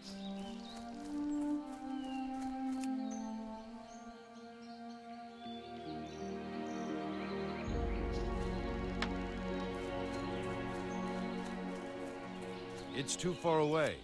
It's too far away.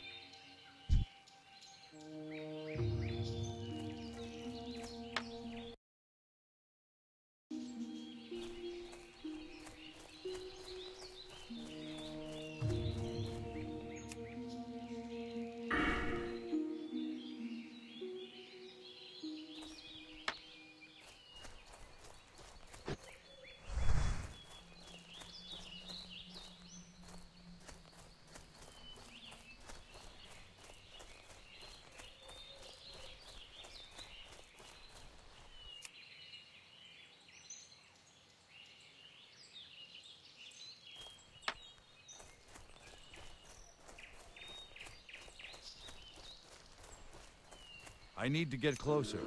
I need to get closer.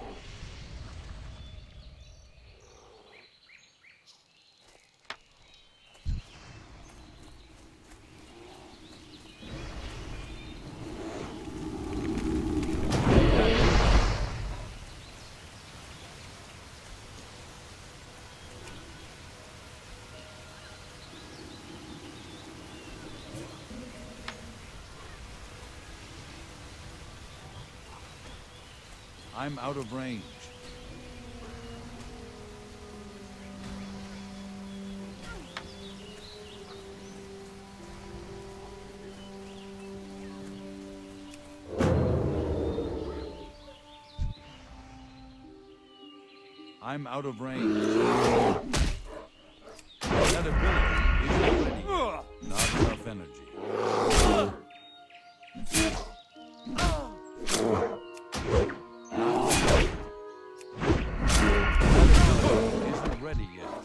I'm out of range. I'm out of range. That ability is already not enough energy. Isn't ready yet.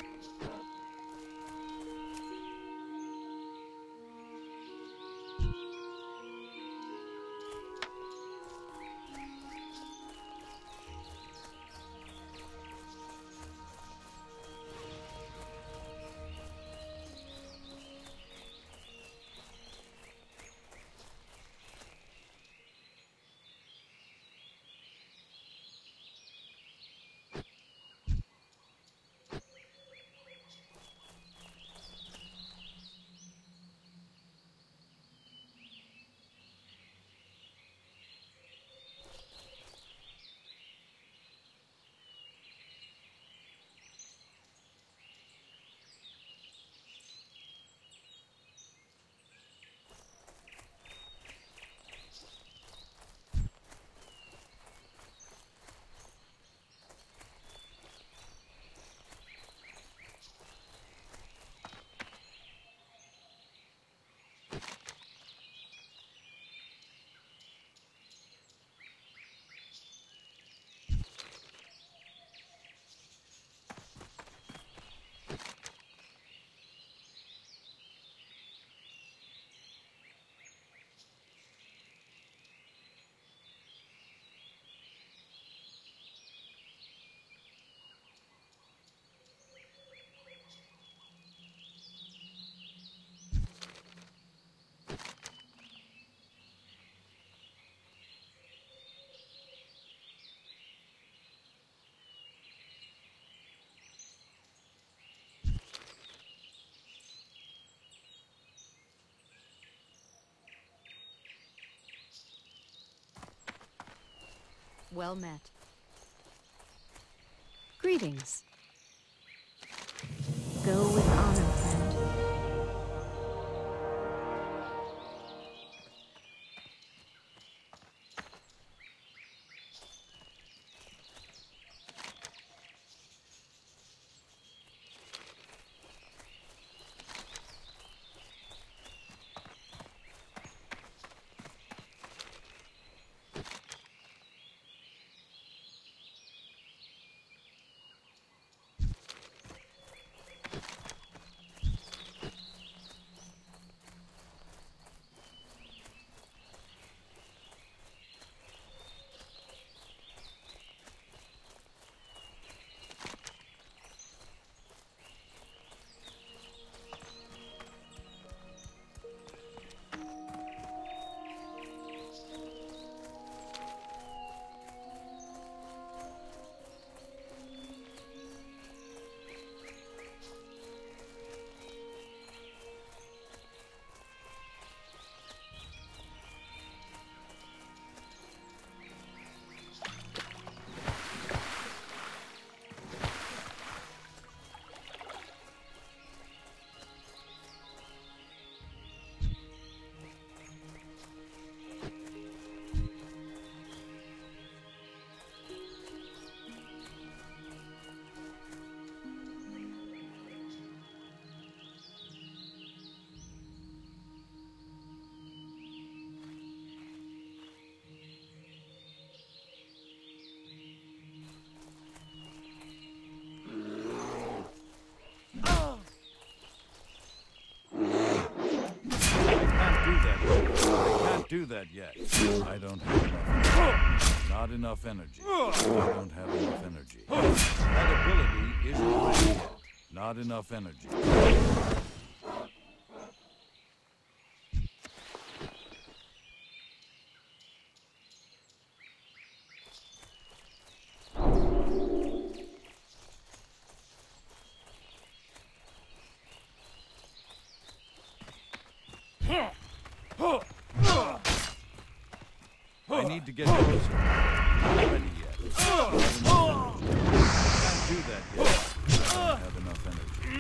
Well met. Greetings. Go with honor, friend. can't do that yet. I don't have enough energy. Not enough energy. I don't have enough energy. That ability isn't ready yet. Not enough energy. I need to get closer. Not ready yet. I can't do that yet. I don't have enough energy.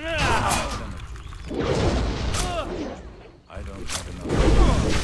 I don't have enough energy.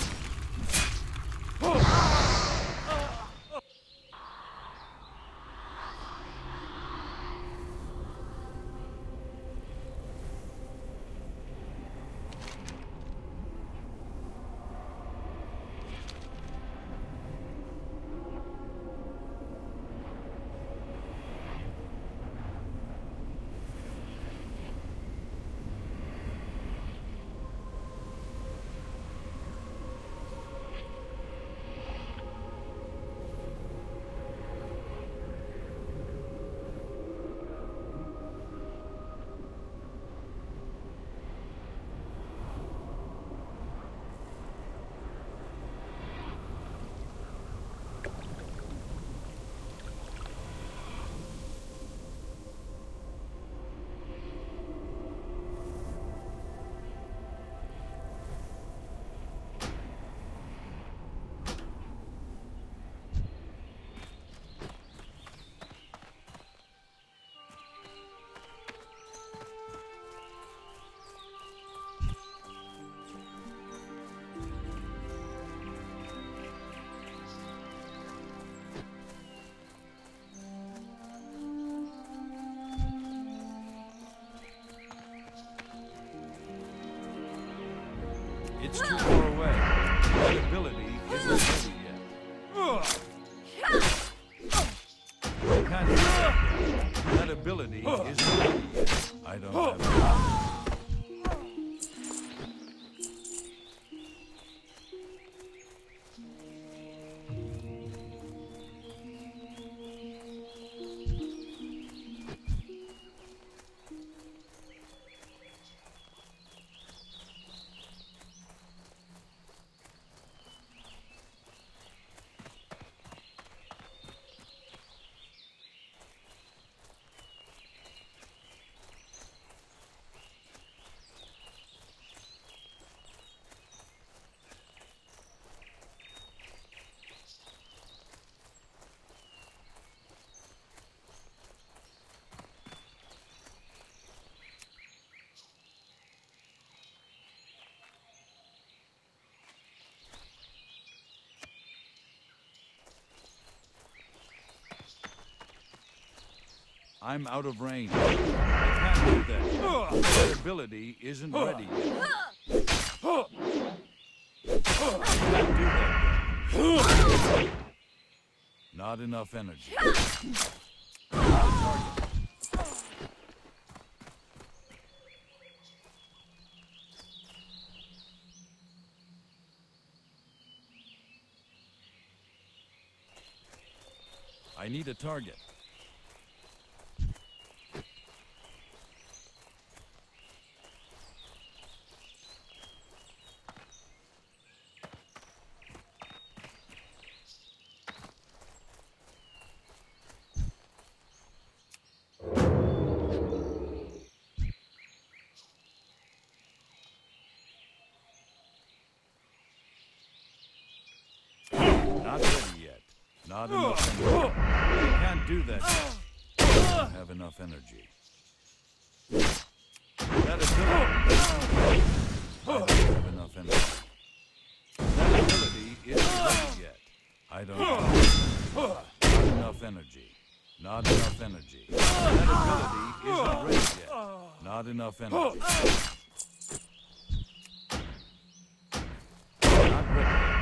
It's too far away. That ability isn't ready yet. I can't do that yet. That ability isn't ready yet. I don't have enough. I'm out of range. I can't do that yet. That ability isn't ready yet. I can't do that yet. Not enough energy. I need a target. Not ready yet. Not enough energy. I can't do that yet. I don't have enough energy. That ability isn't ready. I don't have enough energy. That ability isn't ready yet. I don't have not enough energy. Not enough energy. That ability isn't ready yet. Not enough energy. Not ready yet.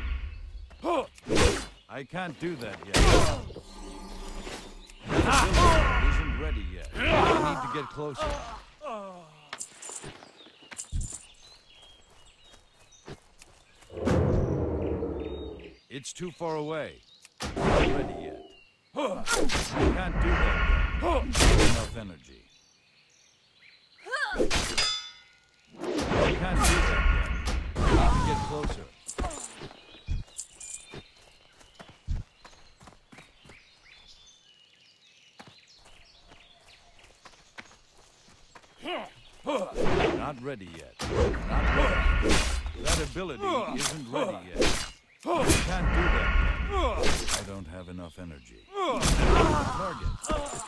I can't do that yet. That ability isn't ready yet. I need to get closer. It's too far away. Not ready yet. I can't do that yet. Not enough energy. I can't do that yet. I need to get closer. Not ready yet. Not ready. That ability isn't ready yet. I can't do that yet. I don't have enough energy. Target.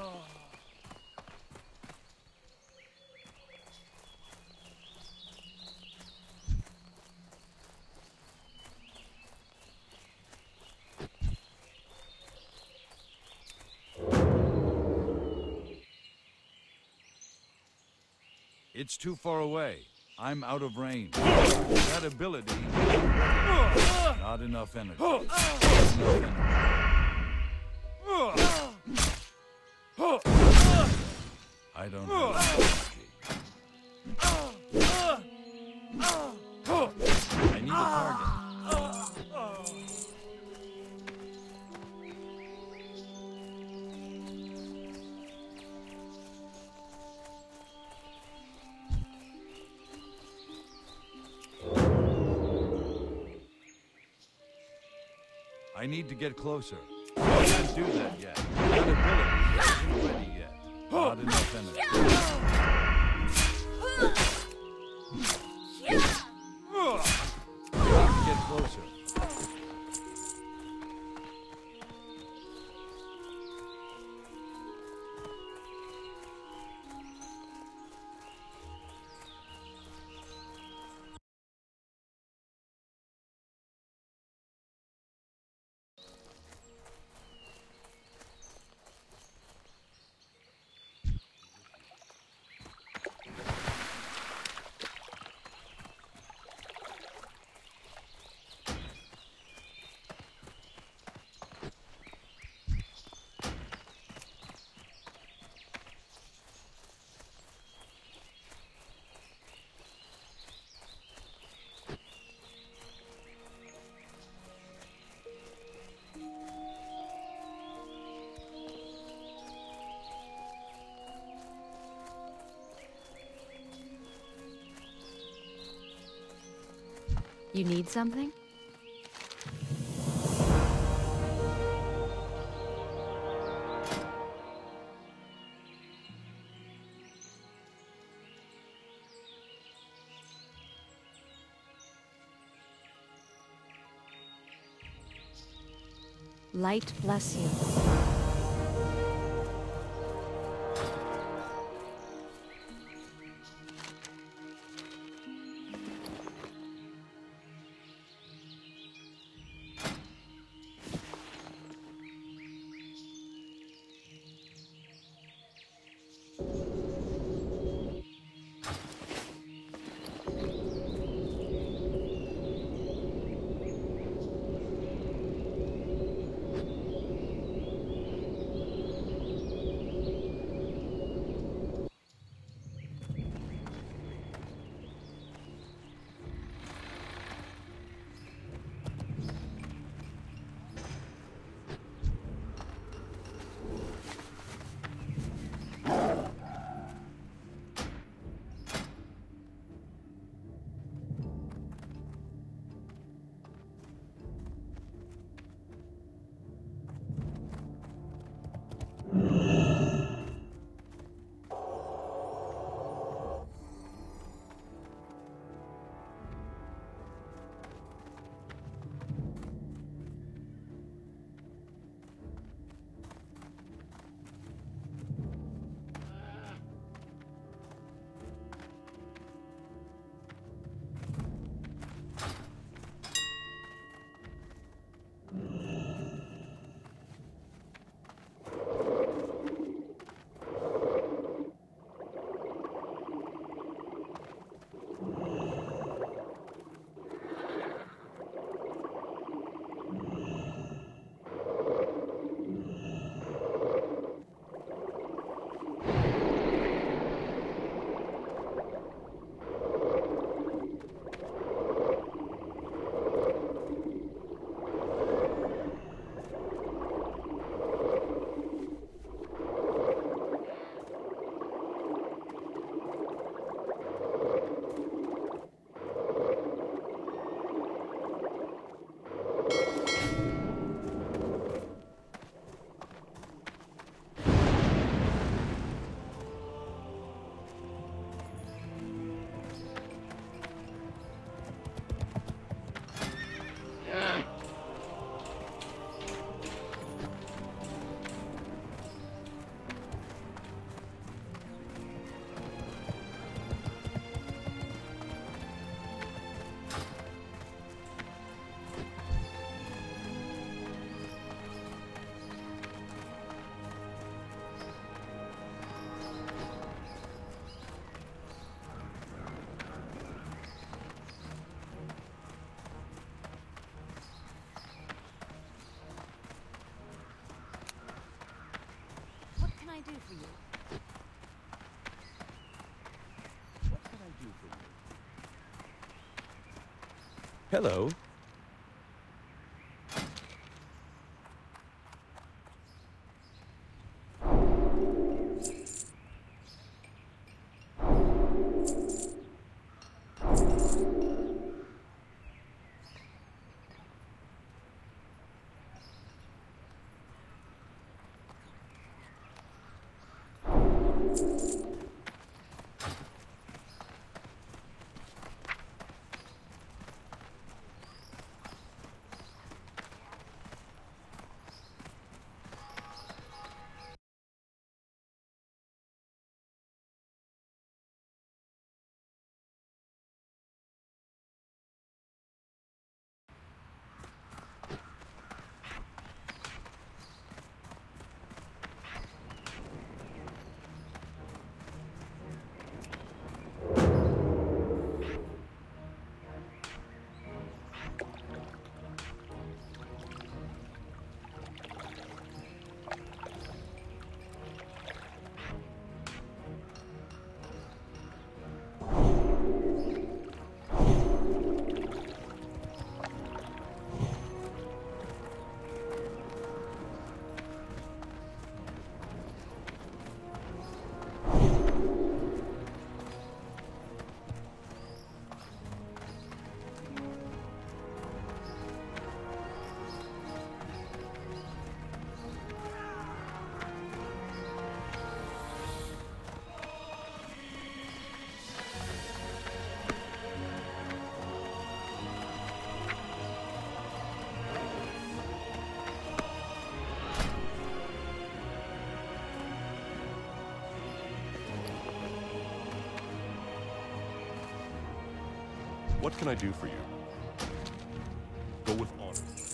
It's too far away. I'm out of range. That ability isn't ready. Not enough energy. Not enough energy. I don't have enough energy. I need a target. I need to get closer. I can't do that yet. That ability isn't ready yet. Not enough energy. I need to get closer. You need something? Light bless you. for you? What can I do for you? Hello. What can I do for you? Go with honor.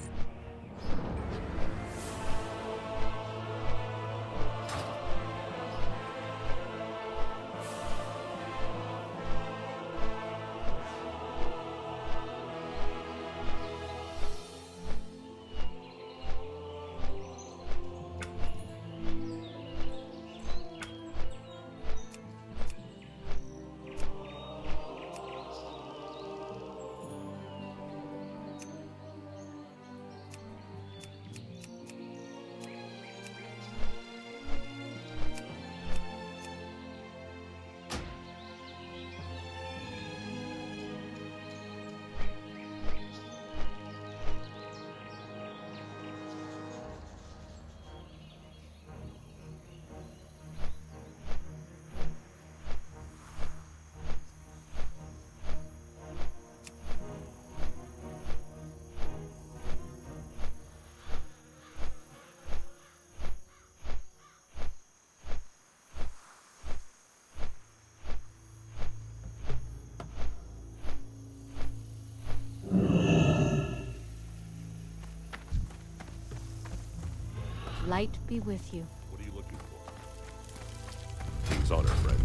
Light be with you. What are you looking for? King's honor, friend.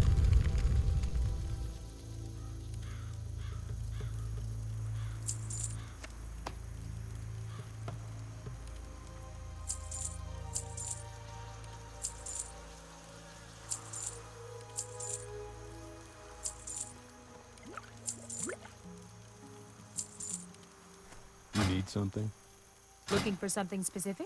You need something? Looking for something specific?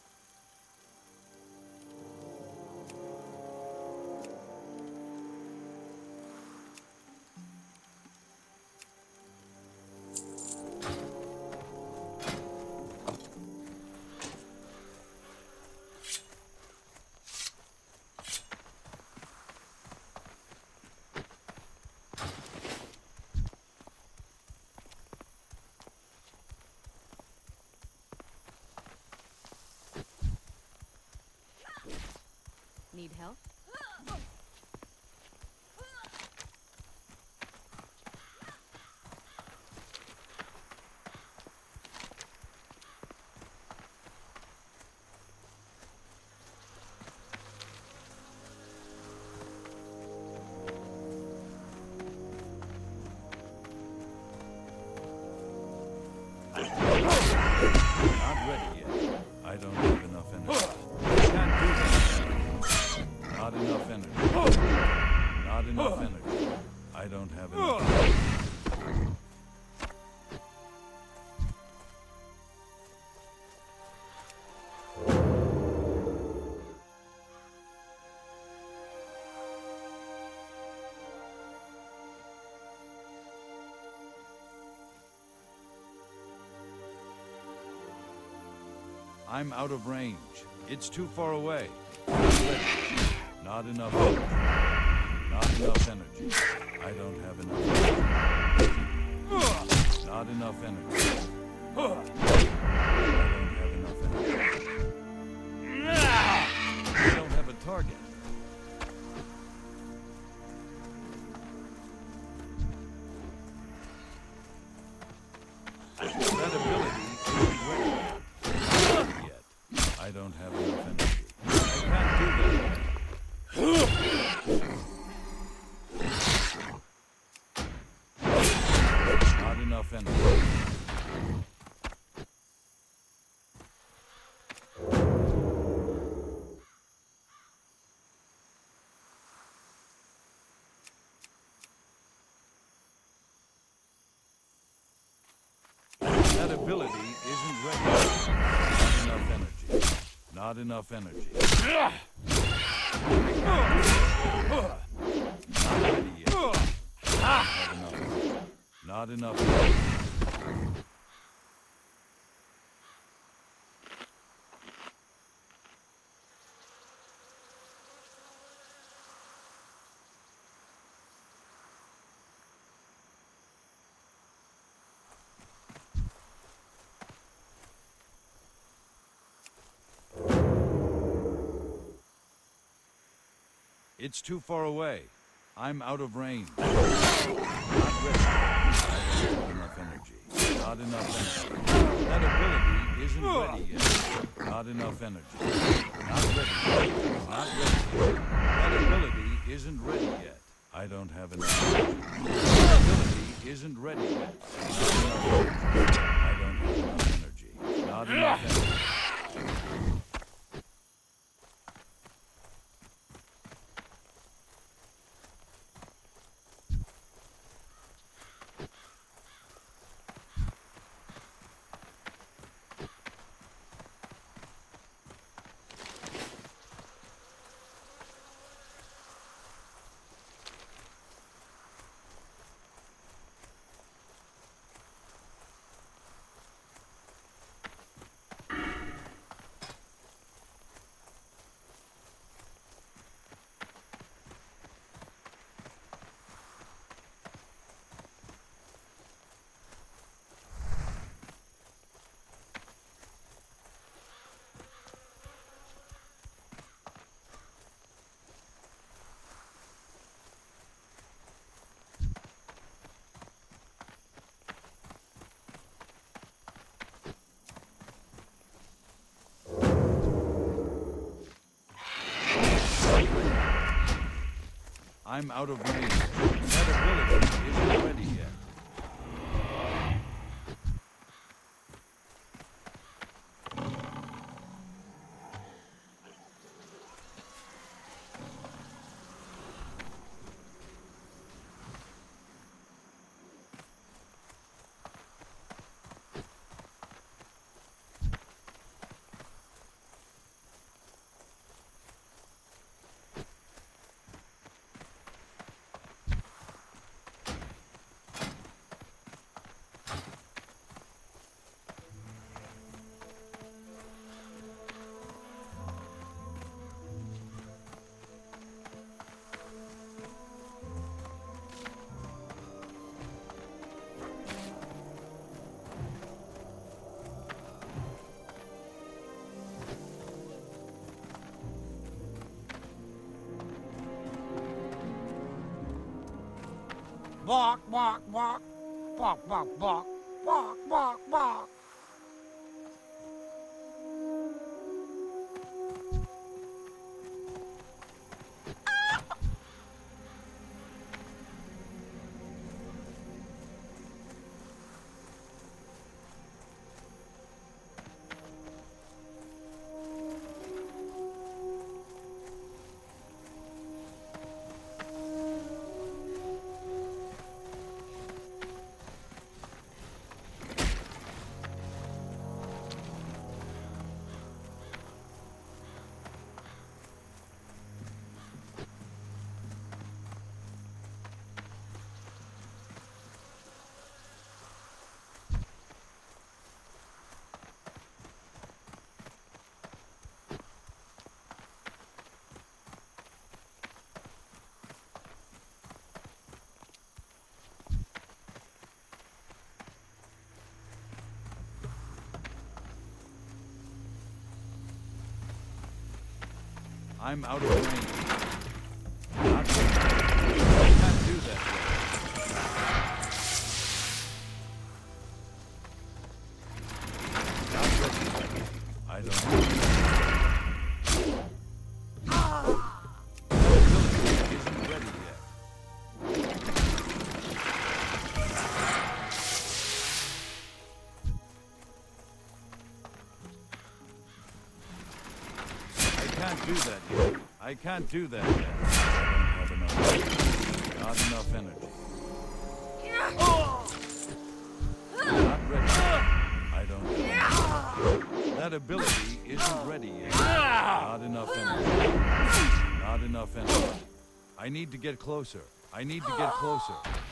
Need help? Not ready yet. I don't have enough energy. Can't do that. Not enough. I'm out of range. It's too far away. Not enough energy. Not enough energy. I don't have enough energy. Not enough energy. I don't have enough energy. I don't have a target. That ability isn't ready yet. I don't have enough energy. I can't do that. Not enough energy. That ability isn't ready. Not enough energy. Not ready yet. Not enough energy. It's too far away. I'm out of range. Not ready. I don't have enough energy. Not enough energy. That ability isn't ready yet. Not enough energy. Not ready. Not ready. That ability isn't ready yet. I don't have enough energy. That ability isn't ready yet. Not enough energy. I don't have enough energy. Not enough energy. I'm out of range. That ability isn't ready yet. Bark, bark, bark. Bark, bark, bark. Bark, bark, bark. I'm out of range. Not ready. I can't do that yet. Not ready. I don't know. The ability isn't ready yet. I can't do that yet. I can't do that yet. I don't have enough. Not enough energy. Not ready. I don't have. That ability isn't ready yet. Not enough energy. Not enough energy. I need to get closer. I need to get closer.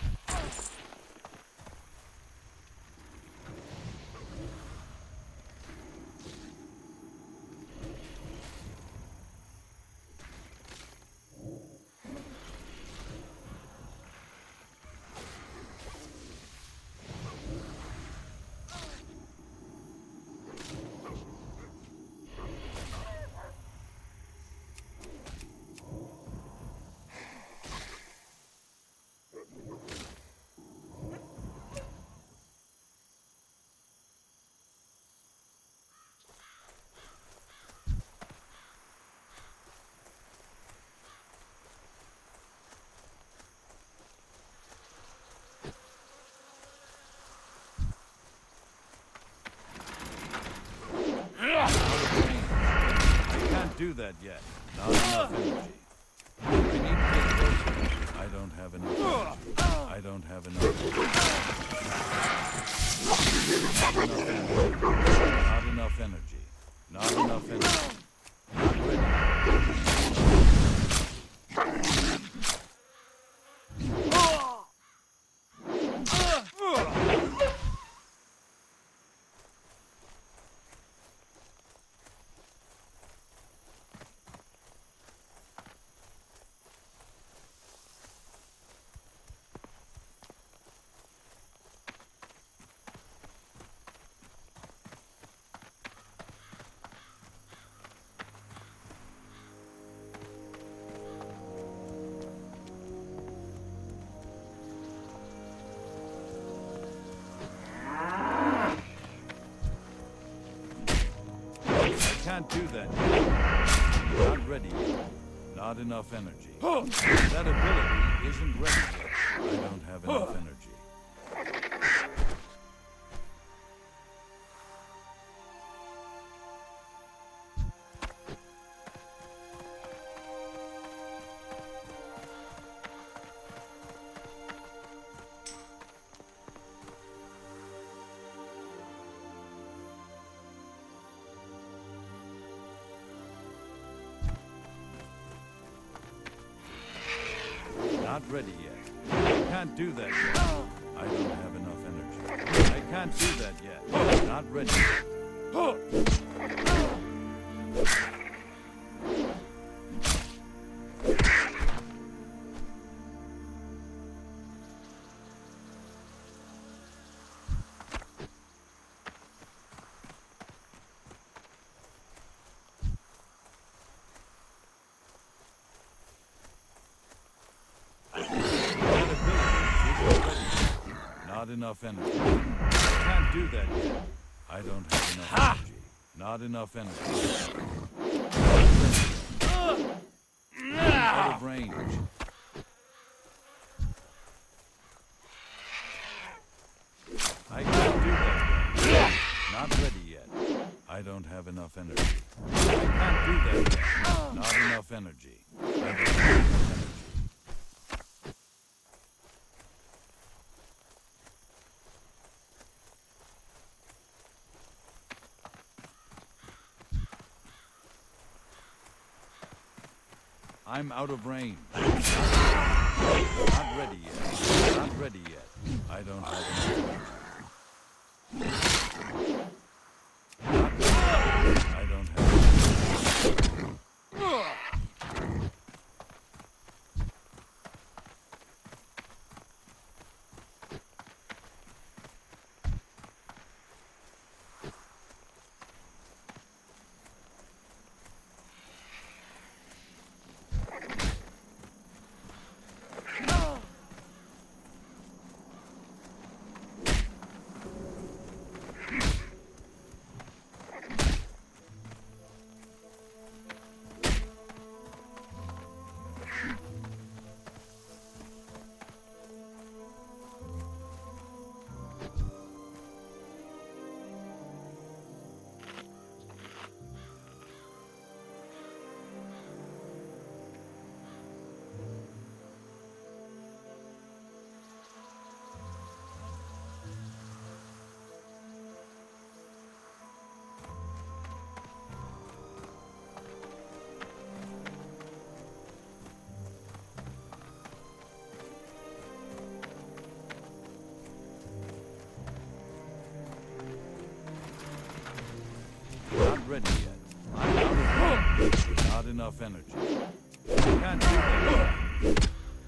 Do that yet. Not enough energy. I need to get closer. I don't have enough energy. I don't have enough energy. Not enough energy. Not enough energy. Not ready. Can't do that yet. Not ready yet. Not enough energy. That ability isn't ready yet. I don't have enough energy. Not ready yet. I can't do that yet. I don't have enough energy. I can't do that yet. Not ready yet. Not enough energy. I can't do that yet. I don't have enough energy. Not enough energy. Out of range. I can't do that yet. Not ready yet. I don't have enough energy. I can't do that yet. Not enough energy. I don't have enough energy. I'm out of range. Not ready yet. Not ready yet. I don't have enough energy. Not ready yet. I don't have enough energy. isn't ready yet. I'm out of energy. Not enough energy. I can't do that.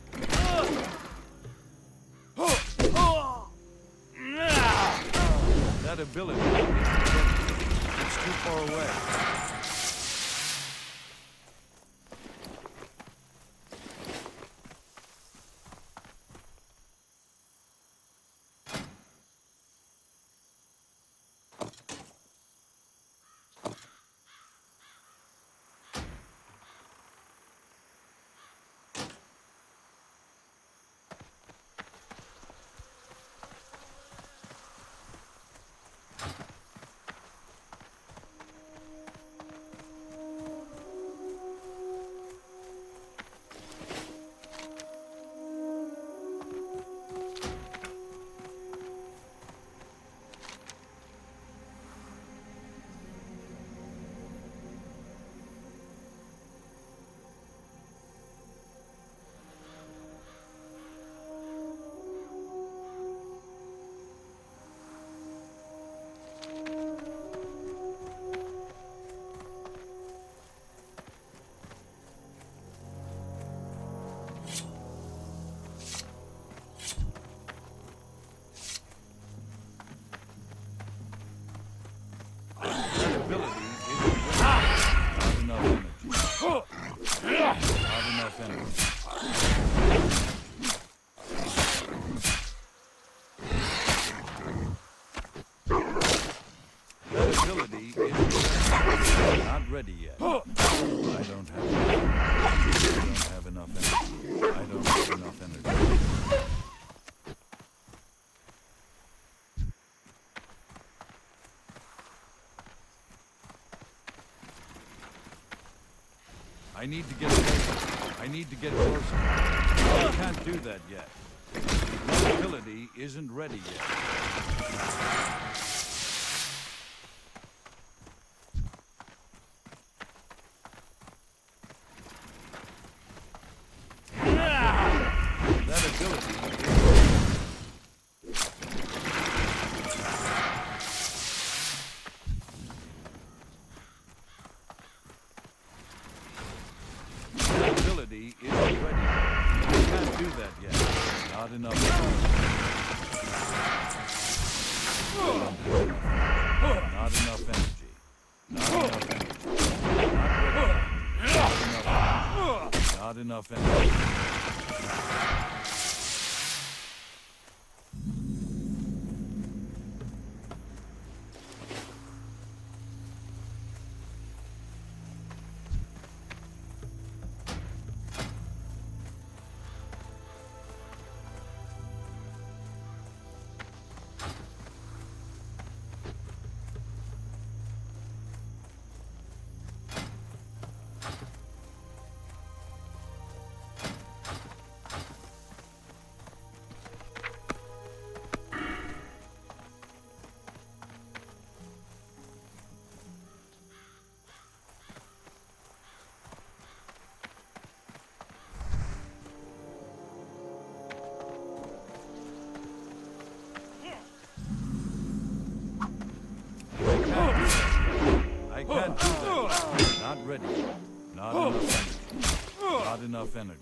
That ability isn't ready. It's too far away. Ready yet. I don't have enough energy. I don't have enough energy. I need to get closer. I need to get closer. I can't do that yet. My ability isn't ready yet. Not enough energy. I can't do that. Not ready. Not enough energy.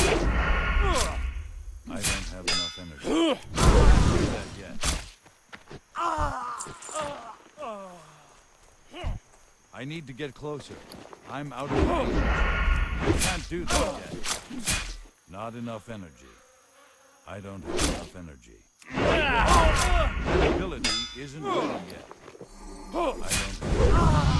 I don't have enough energy. I can't do that yet. I need to get closer. I'm out of range. I can't do that yet. Not enough energy. I don't have enough energy. That ability isn't ready yet. I don't have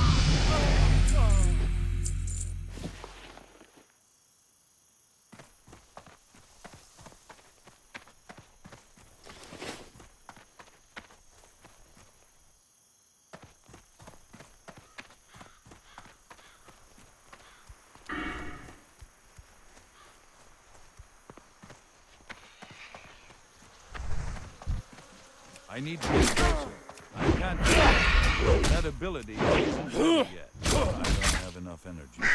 I need to get closer. I can't do that. That ability isn't ready yet. I don't have enough energy.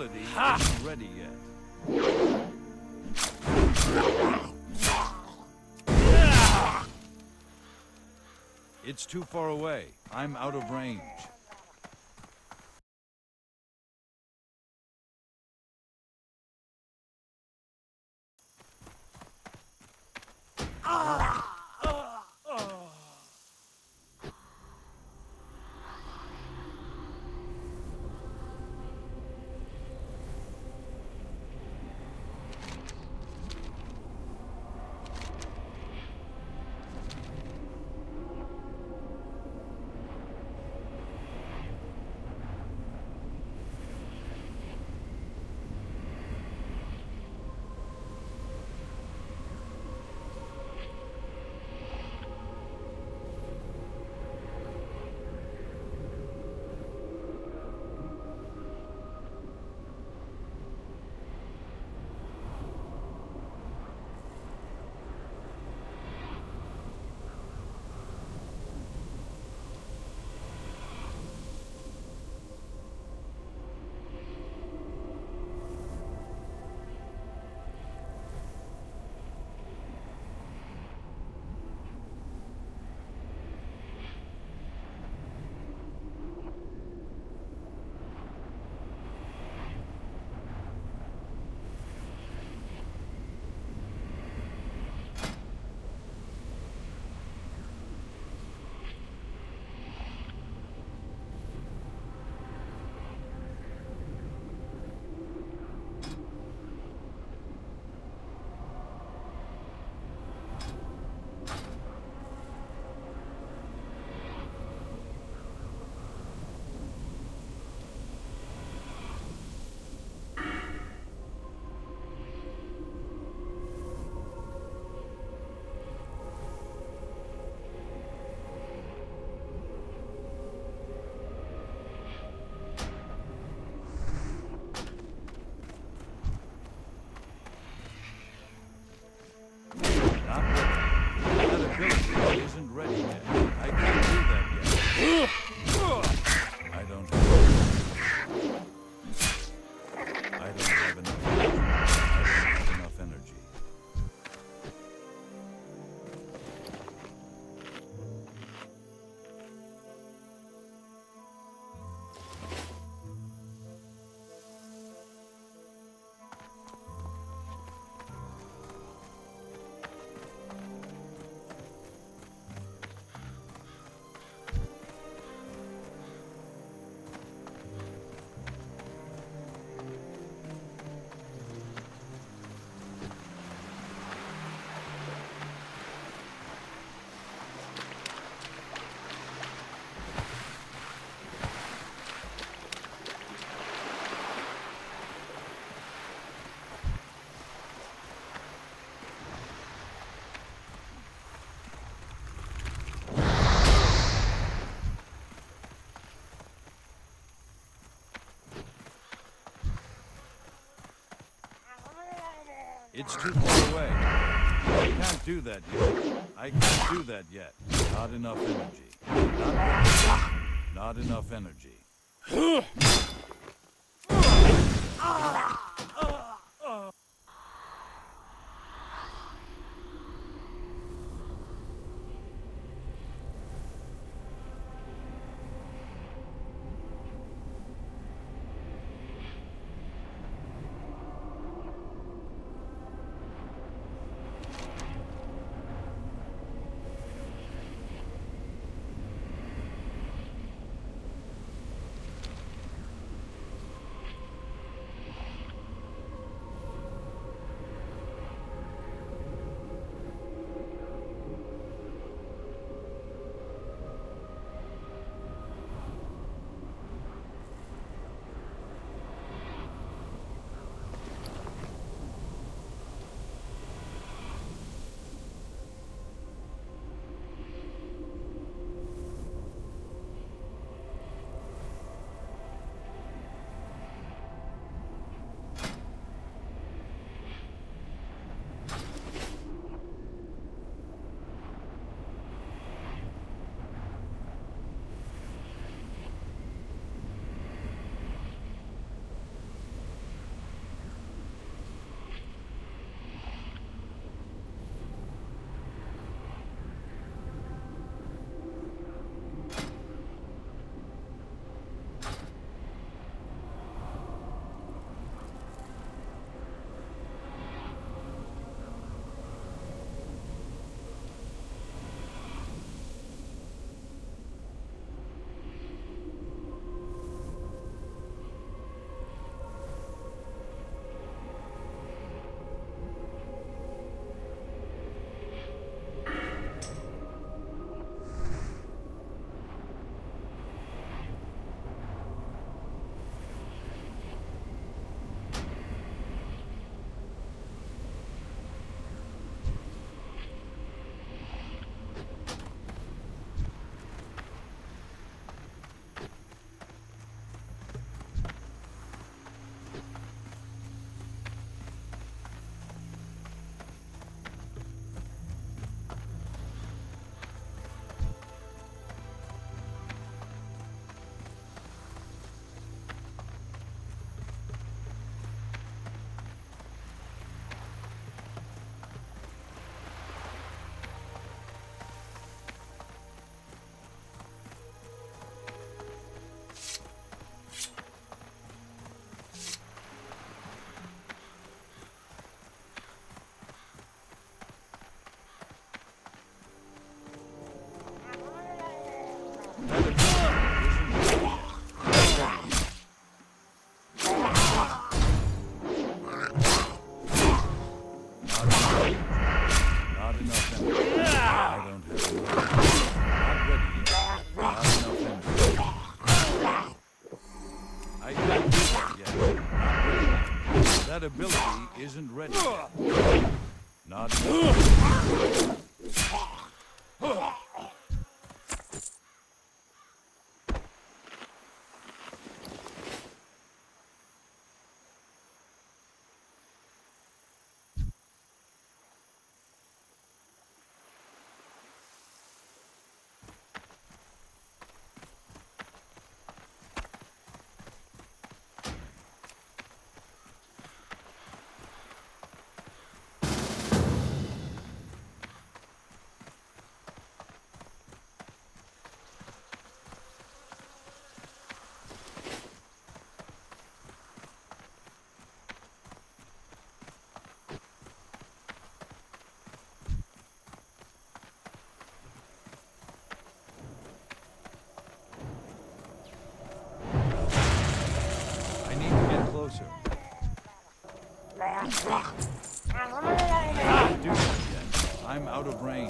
ability isn't ready yet. It's too far away. I'm out of range. Isn't ready yet. I can't do that yet. I don't have enough energy. I don't have enough energy. It's too far away. I can't do that yet. I can't do that yet. Not enough energy. Not enough energy. That ability isn't ready yet. Not enough. Closer. Can't do that yet. I'm out of range.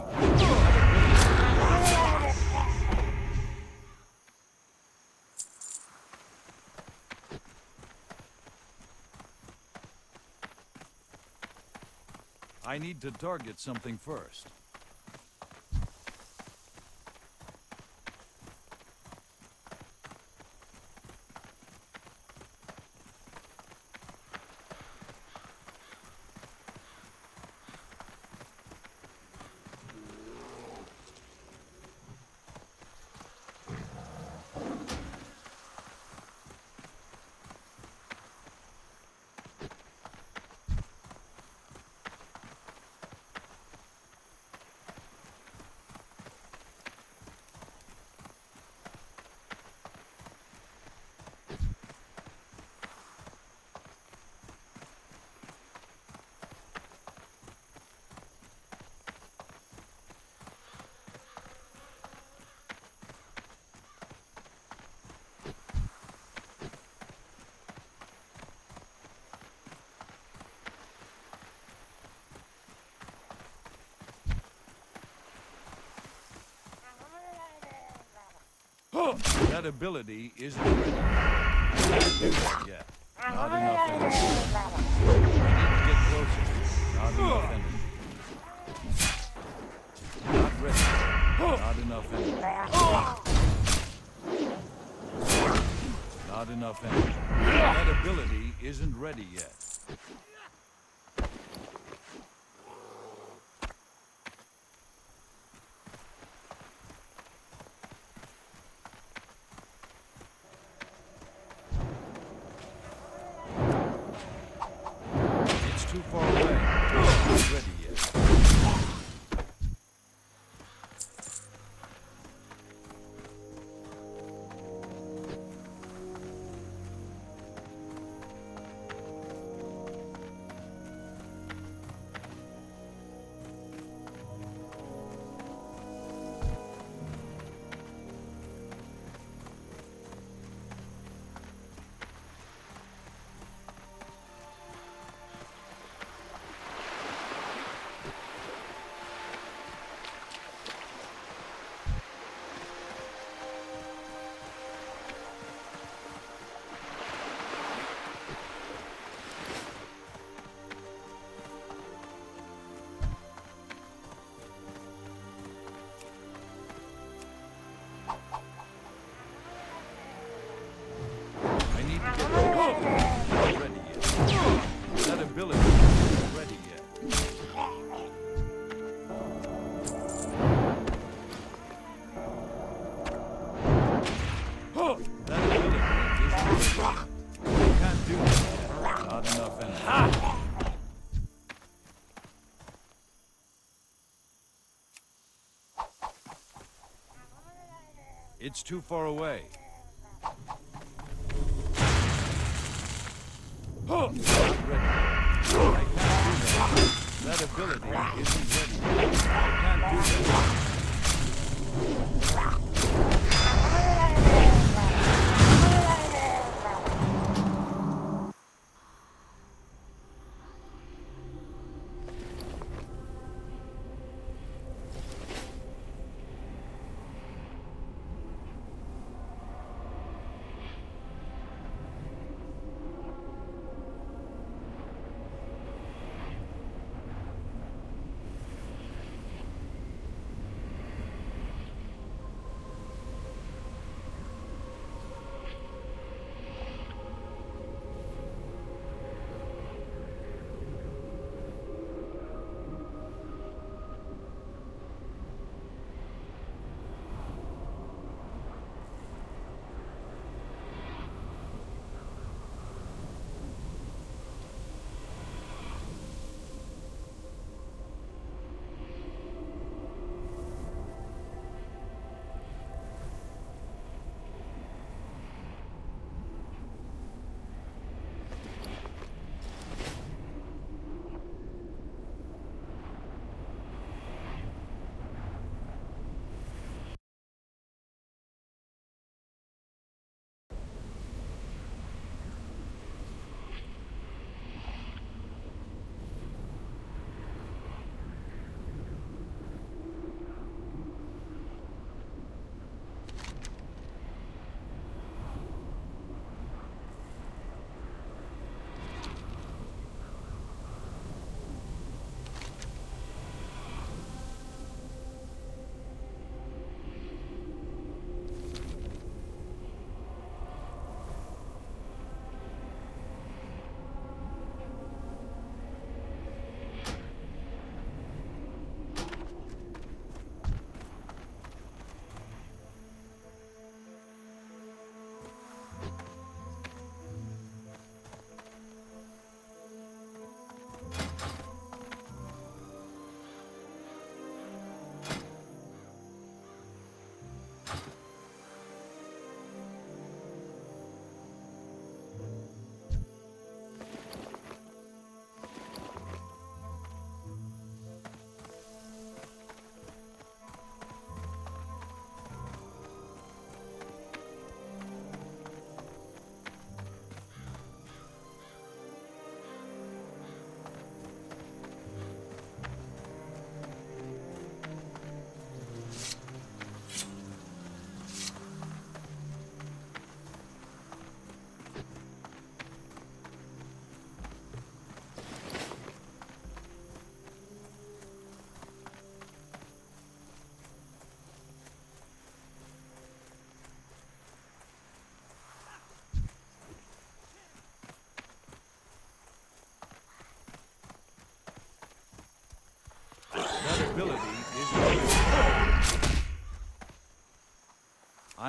I need to target something first. That ability isn't ready. I can't do that yet. Not enough energy. I need to get closer. Not enough energy. Not ready. Not enough energy. Not enough energy. That ability isn't ready yet. Too far away. Not ready yet. It's too far away. Not ready. I can't do that. That ability isn't ready. I can't do that.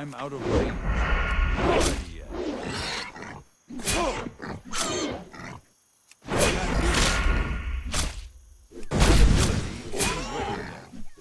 I'm out of range. Not ready yet. That ability isn't ready yet.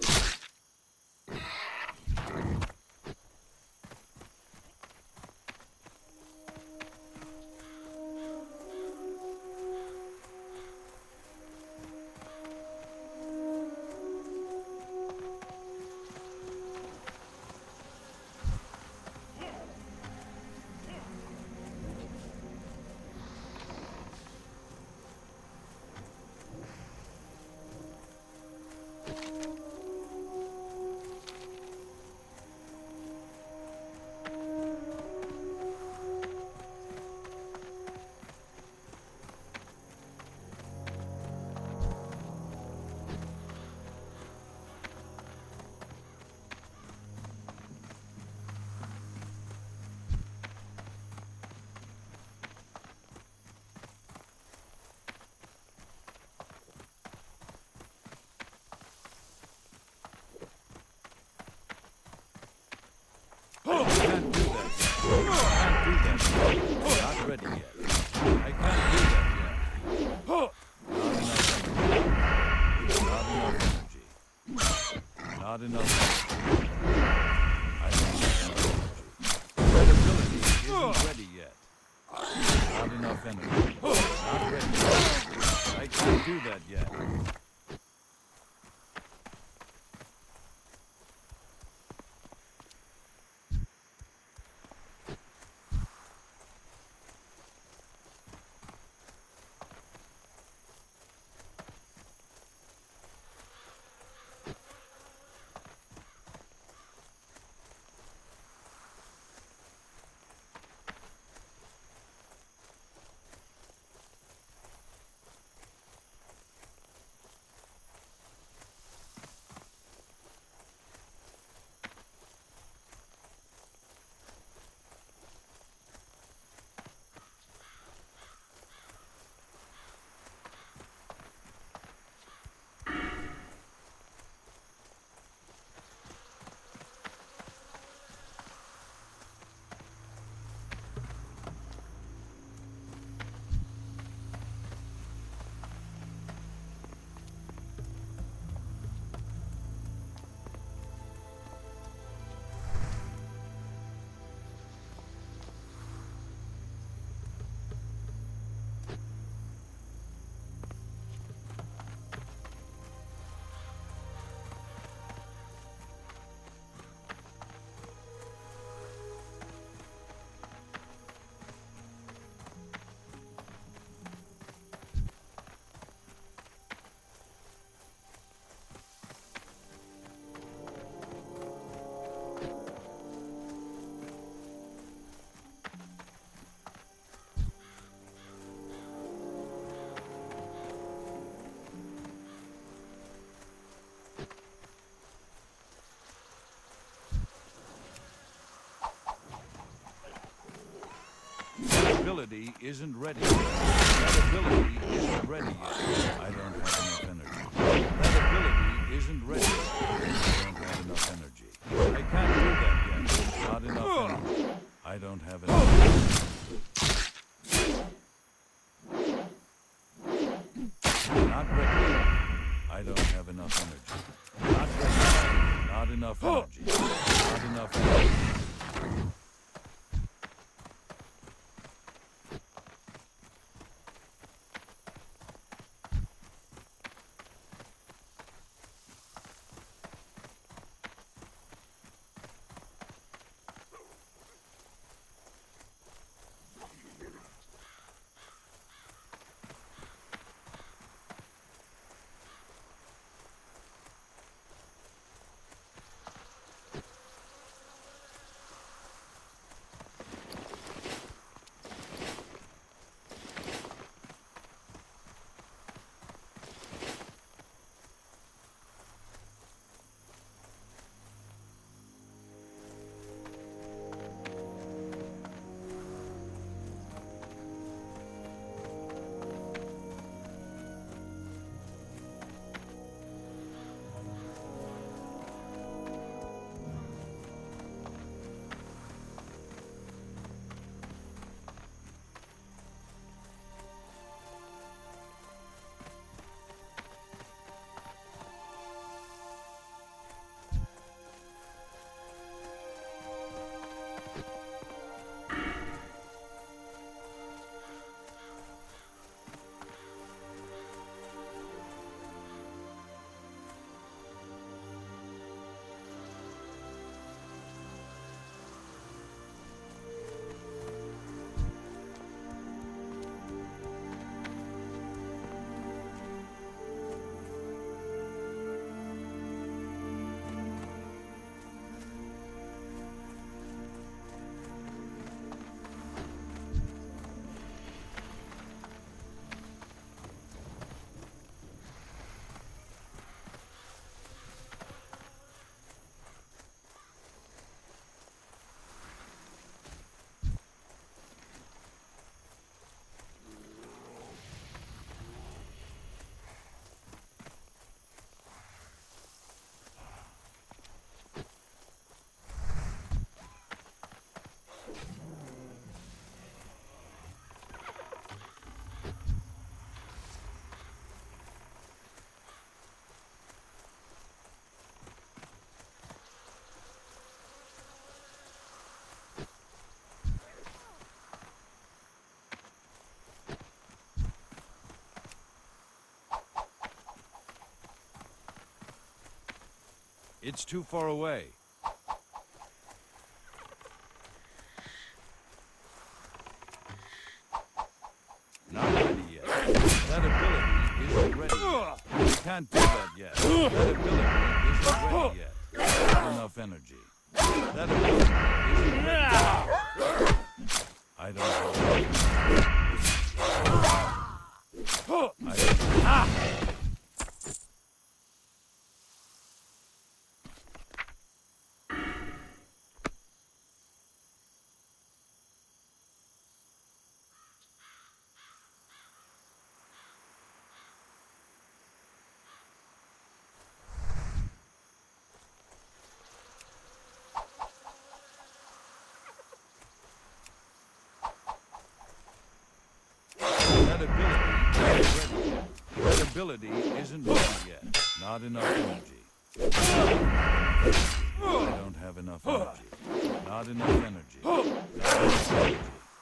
Can't do that yet. Can't do that yet. Not ready yet. I can't do that yet. Not enough energy. I don't have enough energy. That ability isn't ready yet. Not enough energy. Not ready yet. I can't do that yet. That ability isn't ready yet. That ability isn't ready yet. I don't have enough energy. That ability isn't ready yet. I don't have enough energy. I can't do that yet. Not enough energy. I don't have enough energy. Not ready yet. I don't have enough energy. Not ready yet. Not enough energy. Not enough energy. It's too far away. Not ready yet. That ability isn't ready yet. I can't do that yet. That ability isn't ready yet. Not enough energy. That ability isn't ready yet. I don't know. That ability isn't ready yet. Not enough energy. I don't have enough energy. Not enough energy. Not enough energy.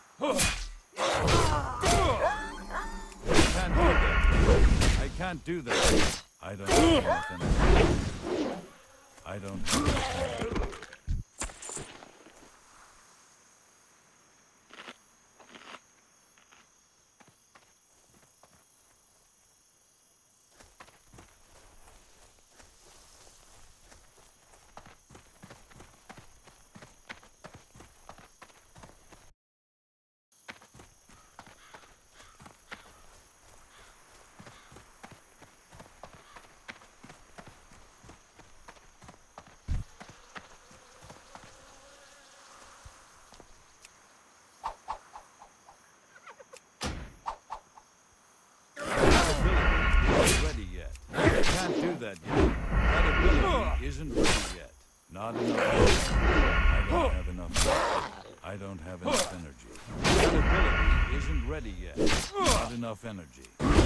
I can't do that. I don't have enough energy. I don't have enough energy. That yet. That ability isn't ready yet. Not enough energy. I don't have enough energy. That ability isn't ready yet. Not enough energy.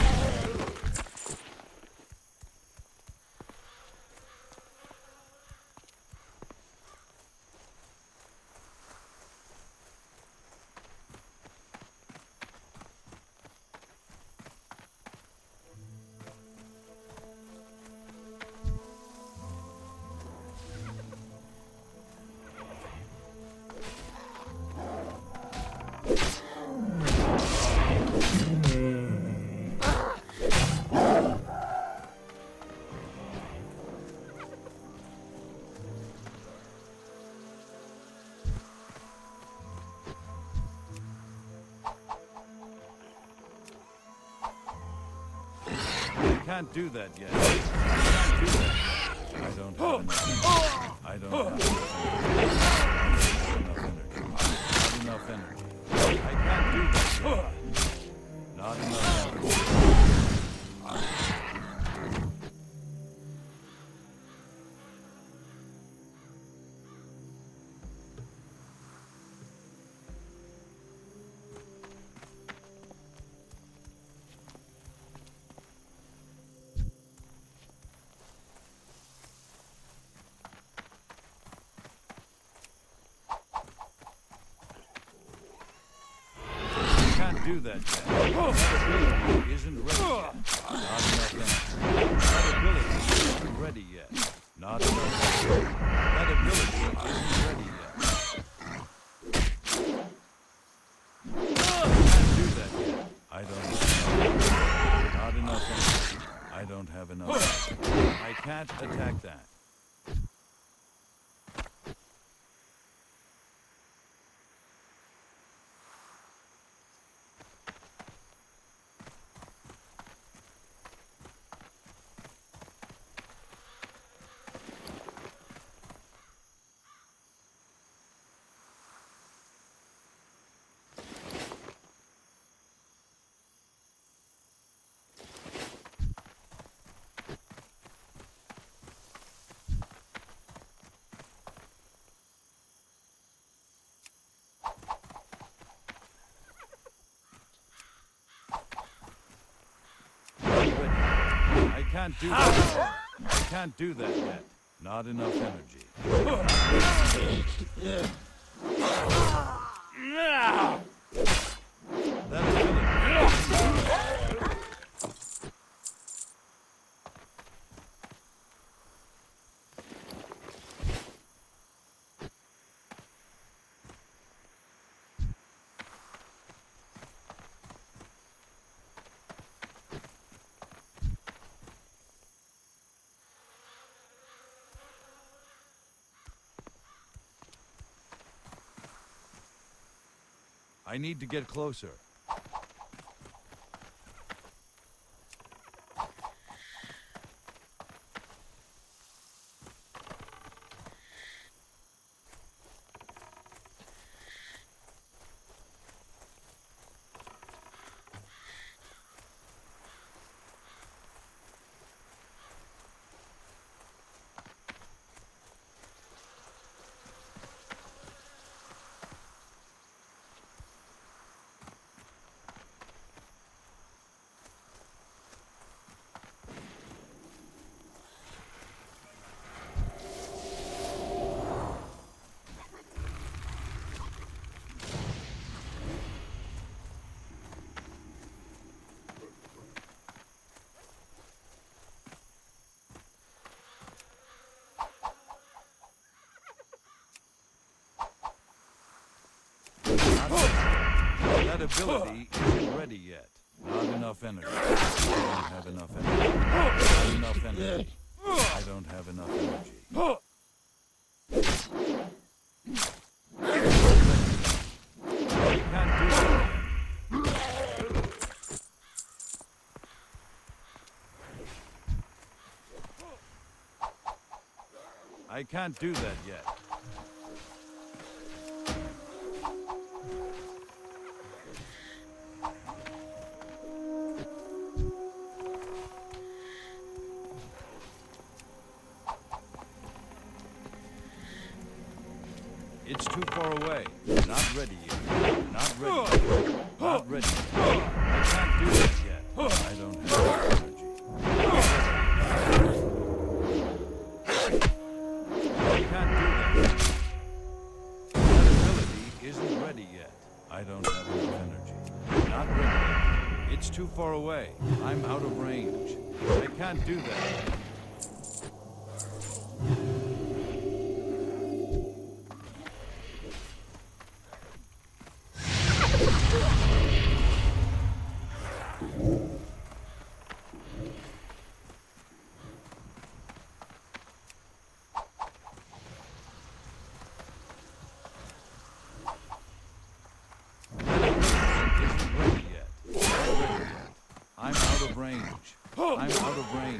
I can't do that yet. I can't do that. I don't have enough. I don't have enough energy. Not enough energy. I can't do that yet. Not enough energy. Do that yet. That ability isn't ready yet. Not enough energy. That ability isn't ready yet. Not enough energy. That ability isn't ready yet. I can't do that yet. I don't have enough. Not enough energy. I don't have enough energy. I can't attack that. I can't do that. I can't do that yet. Not enough energy. That ability. I need to get closer. That ability isn't ready yet. Not enough energy. I don't have enough energy. Not enough energy. I don't have enough energy. I can't do that yet. I can't do that yet. It's too far away. Not ready yet. Not ready yet. Not ready yet. I can't do that yet. I don't have enough energy. I can't do that. That ability isn't ready yet. I don't have enough energy. Not ready yet. It's too far away. I'm out of range. I can't do that. I'm out of range. I'm out of range.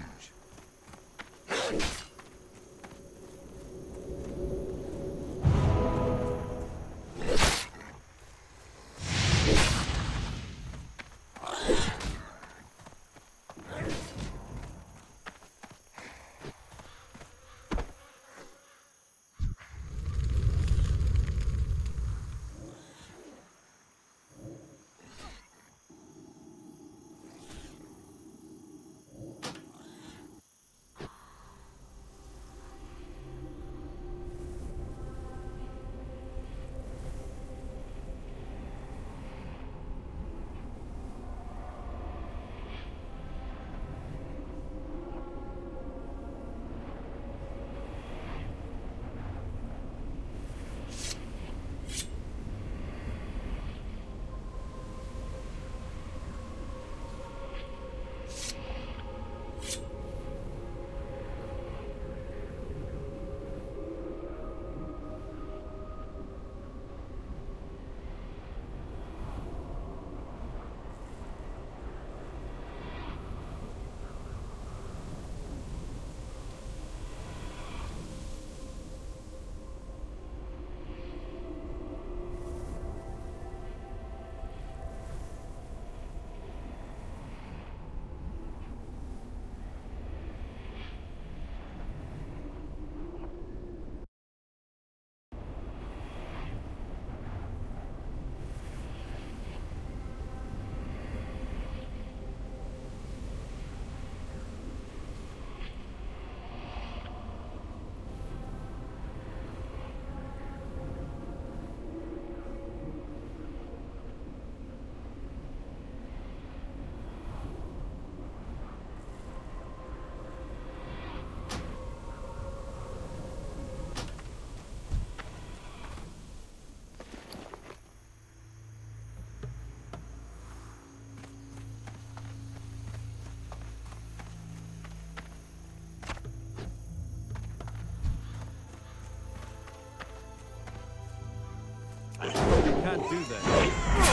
I can't do that.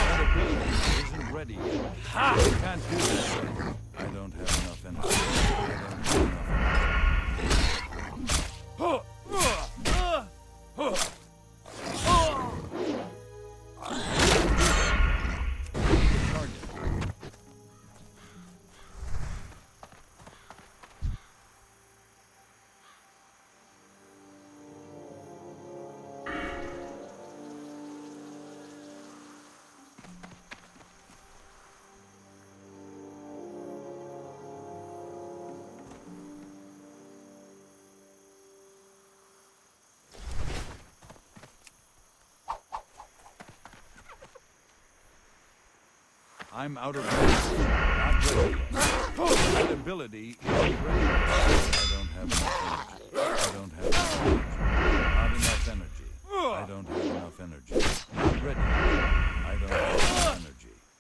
ready yet. I can't do that. I don't have enough energy. I don't have enough I'm out of energy. Not ready yet. That ability isn't ready yet. I don't have enough energy. I don't have enough energy. Not enough energy. I don't have enough energy. Not ready yet. I don't have enough energy.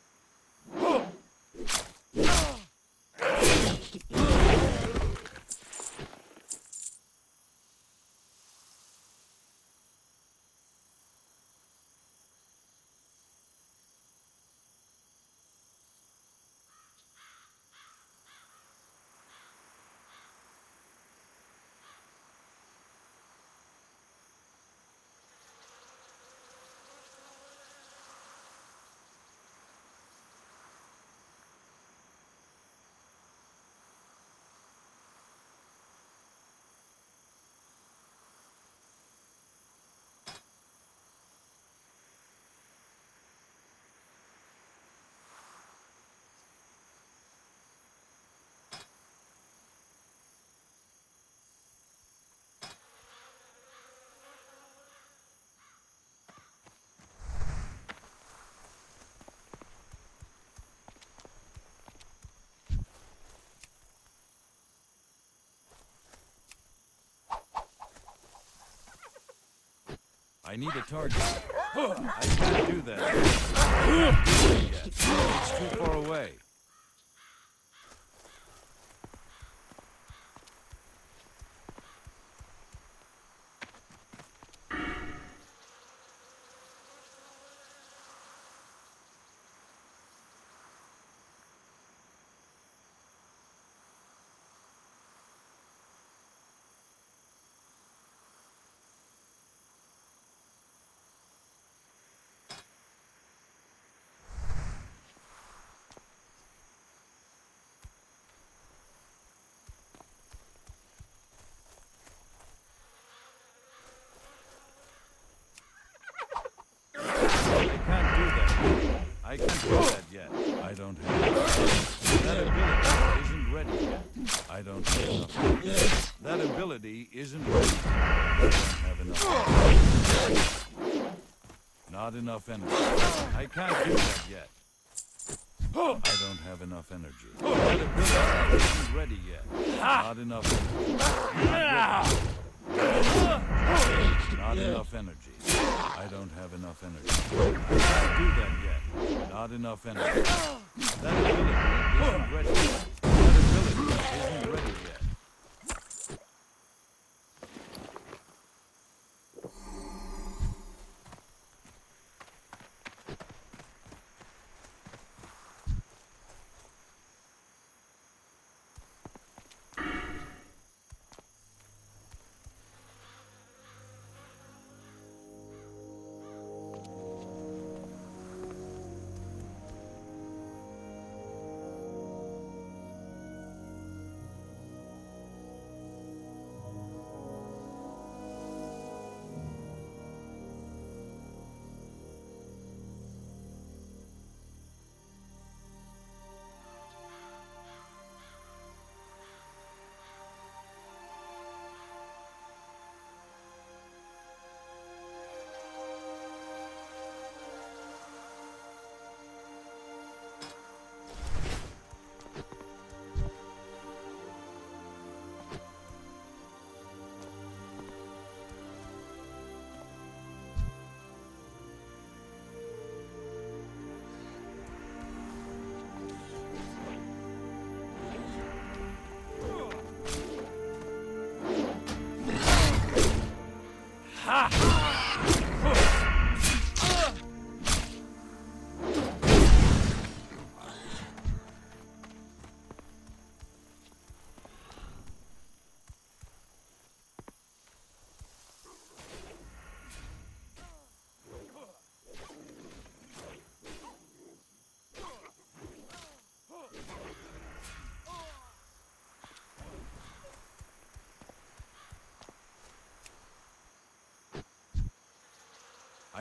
I need a target. I can't do that. It's too far away. I can't do that yet. I don't have enough. That ability isn't ready yet. I don't have enough. That ability isn't ready yet. I don't have enough. Not enough energy. I can't do that yet. I don't have enough energy. That ability isn't ready yet. Not enough energy. Not enough energy. I don't have enough energy. I can't do that yet. Not enough energy. That ability isn't ready yet. That ability isn't ready yet.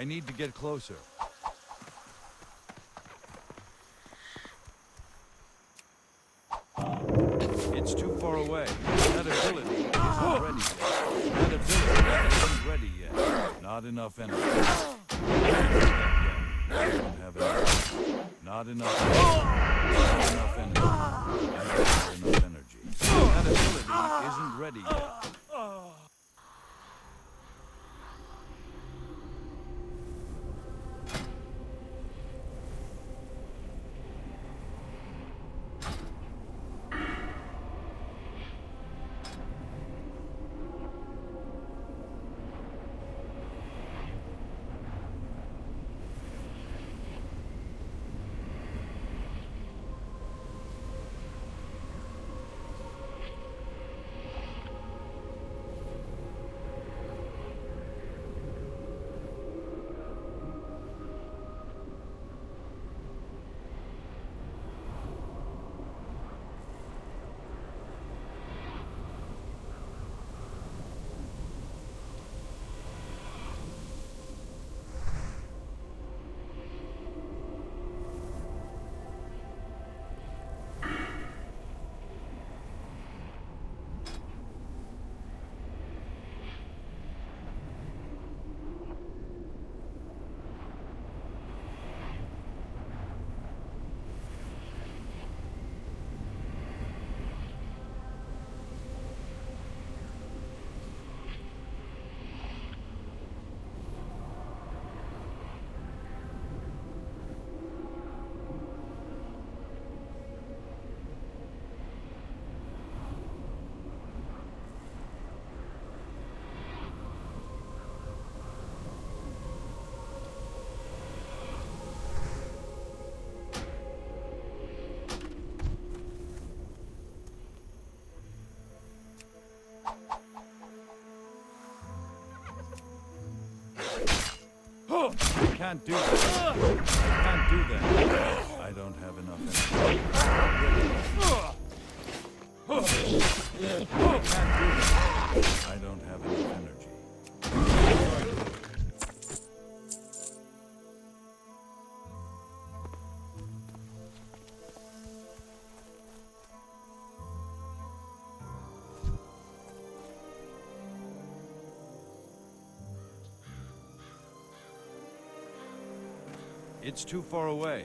I need to get closer. It's too far away. That ability isn't ready yet. That ability isn't ready yet. Not enough energy. I don't have enough. Not enough energy. Not enough energy. I don't have enough energy. That ability isn't ready yet. I can't do that. I can't do that. I don't have enough energy. I can't do that. I don't have enough energy. It's too far away.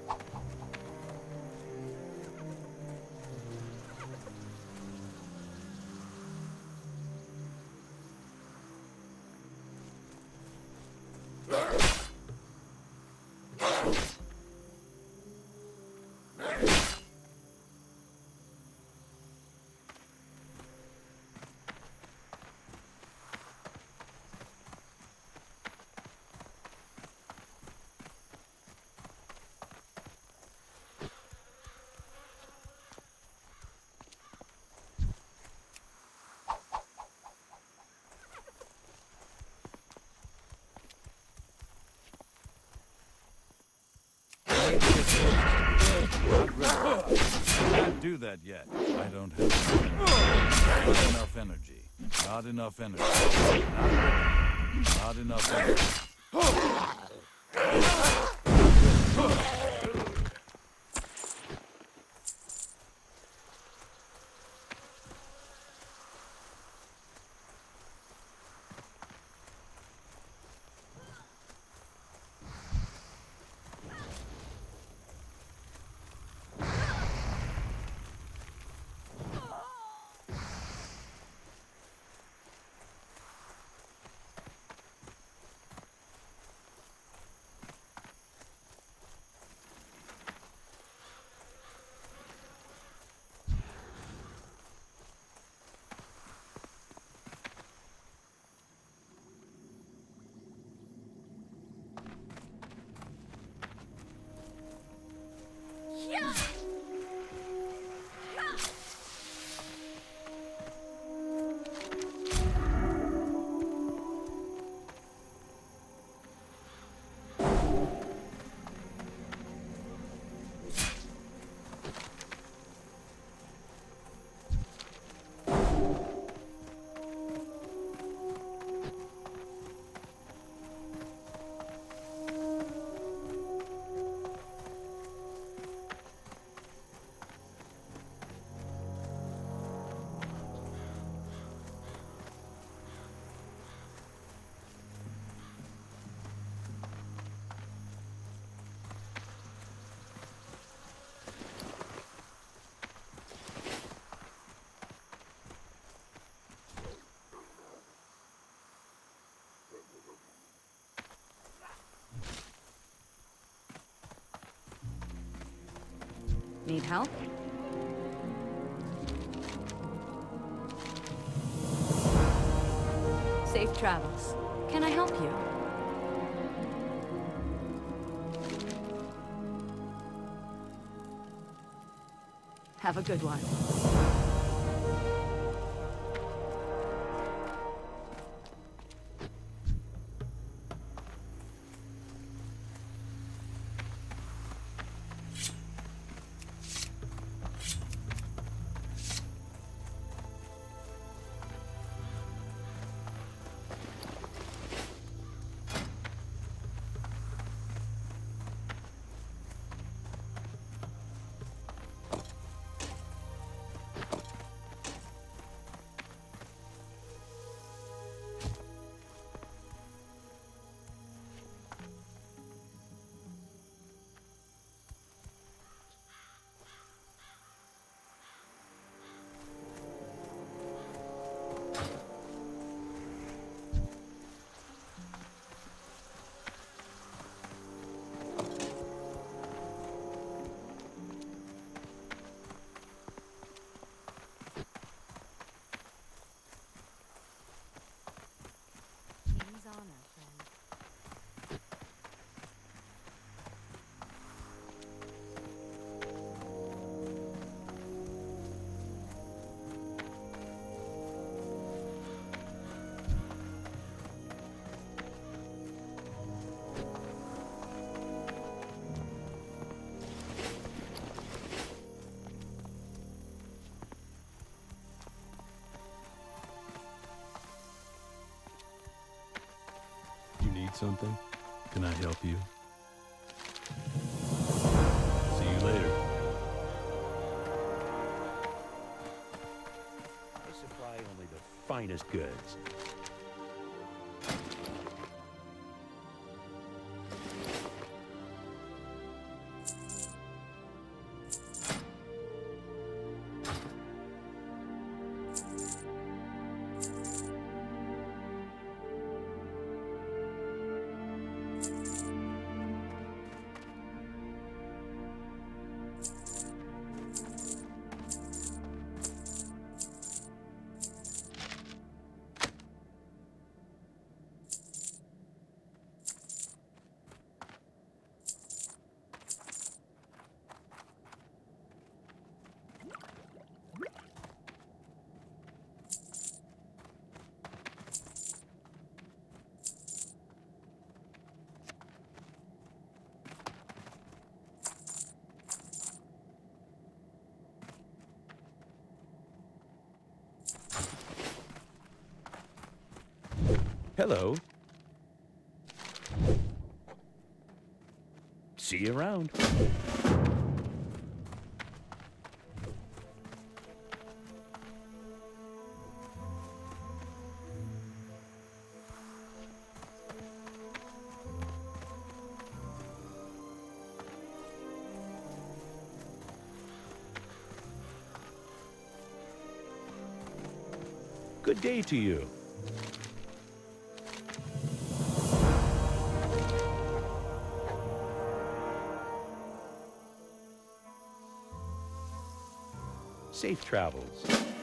I can't do that yet. I don't have enough energy. Not enough energy. Not enough energy. Need help? Safe travels. Can I help you? Have a good one. King's honor, friend. You need something? Can I help you? See you later. I supply only the finest goods. Hello. See you around. Good day to you. Safe travels.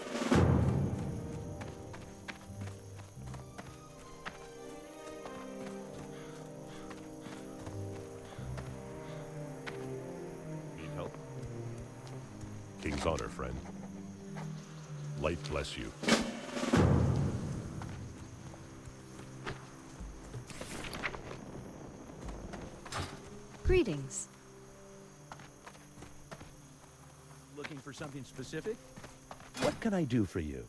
Need help? King's honor, friend. Light bless you. Greetings. Looking for something specific? What can I do for you?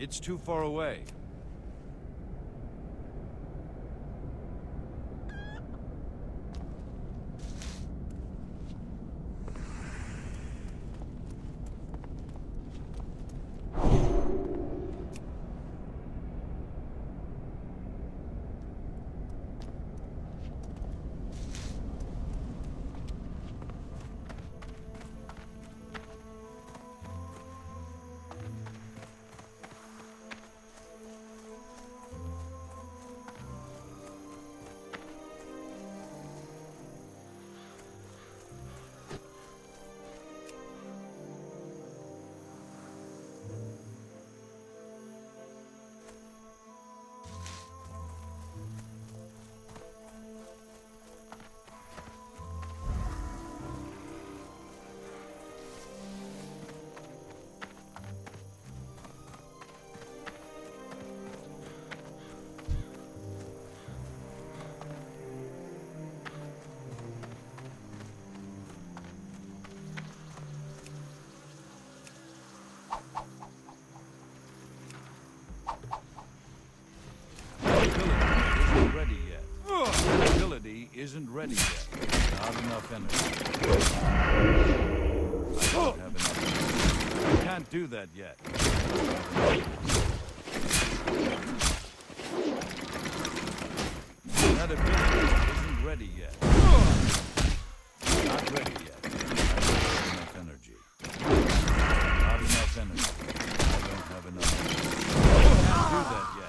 It's too far away. Isn't ready yet. Not enough energy. I don't have enough energy. I can't do that yet. That ability isn't ready yet. Not ready yet. I don't have enough energy. Not enough energy. I don't have enough energy. I can't do that yet.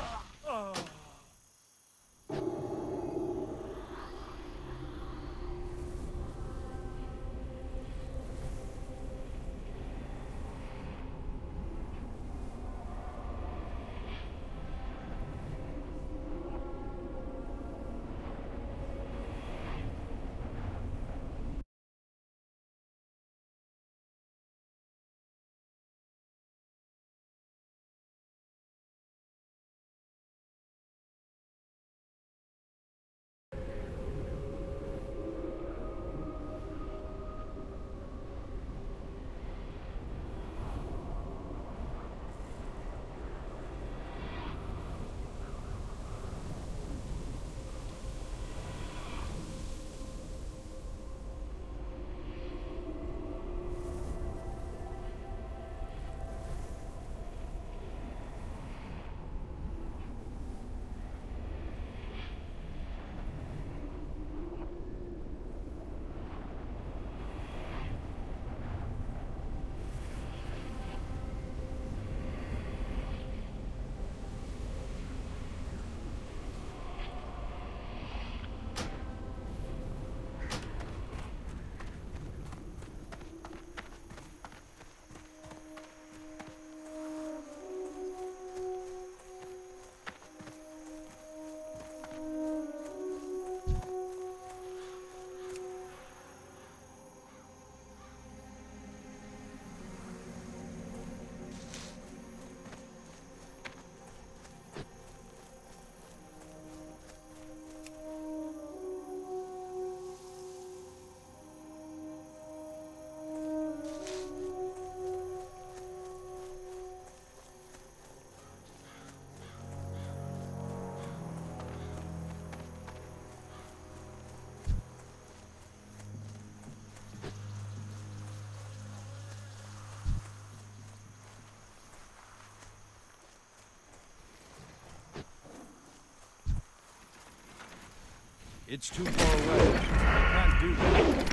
It's too far away. I can't do that.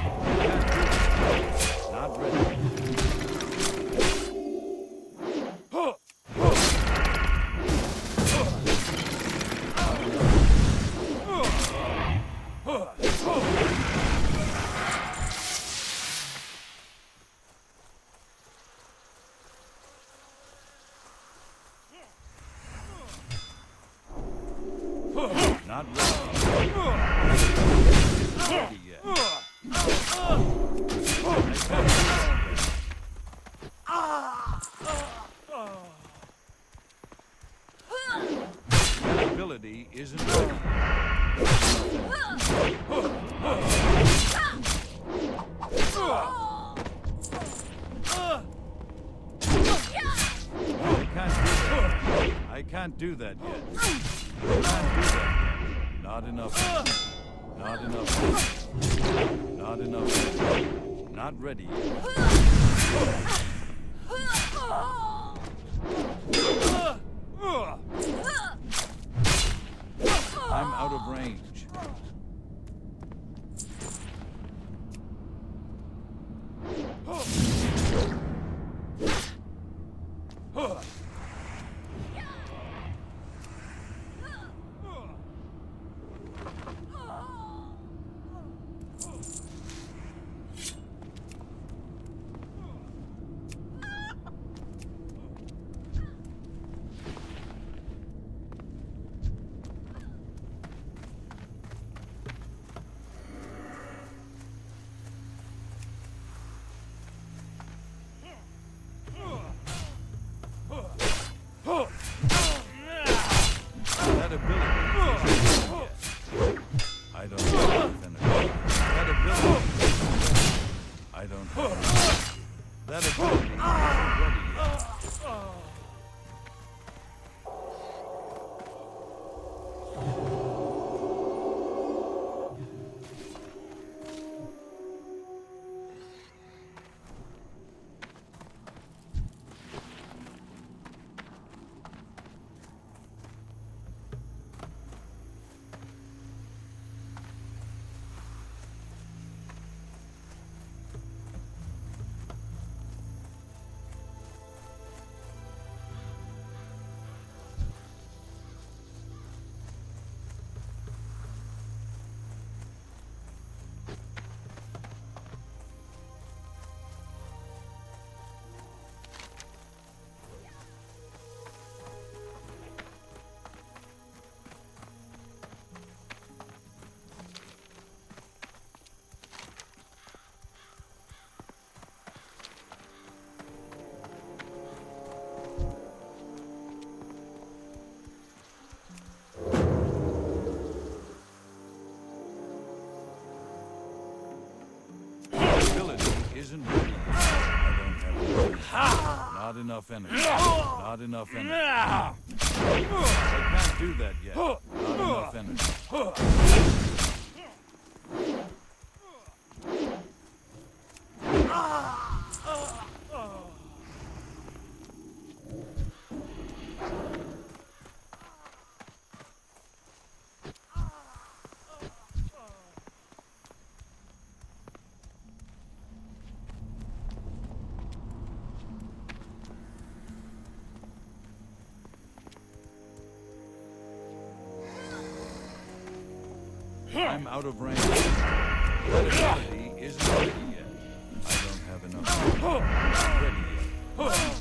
Not ready. Not ready. Not ready yet. That ability isn't ready I can't do that yet. I can't do that yet. Not enough. Not enough. Not enough. Not ready yet. I'm out of range. That ability isn't ready yet. I don't have energy. That ability. I don't have energy. That ability isn't ready yet. Isn't ready. I don't have energy. Not enough energy. Not enough energy. I can't do that yet. Not enough energy. I'm out of range. That ability isn't ready yet. I don't have enough. Not ready yet.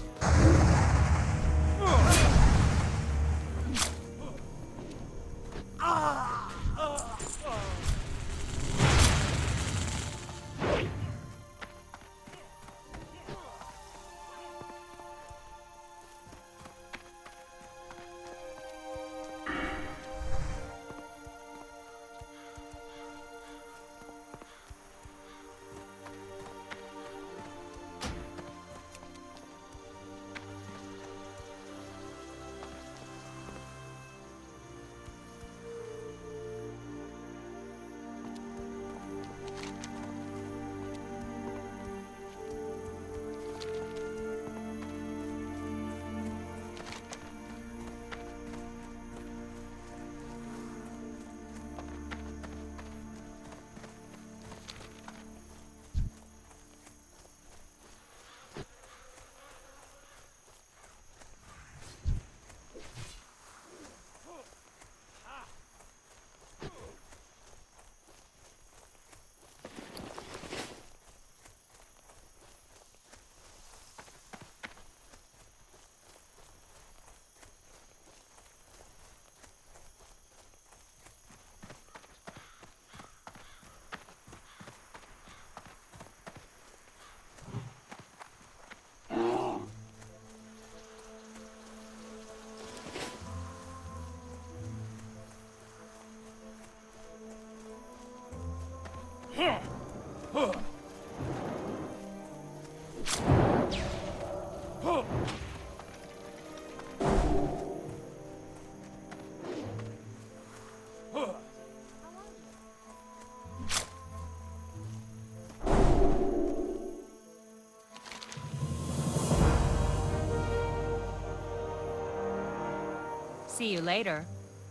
See you later.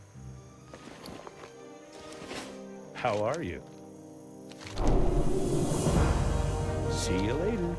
How are you? See you later.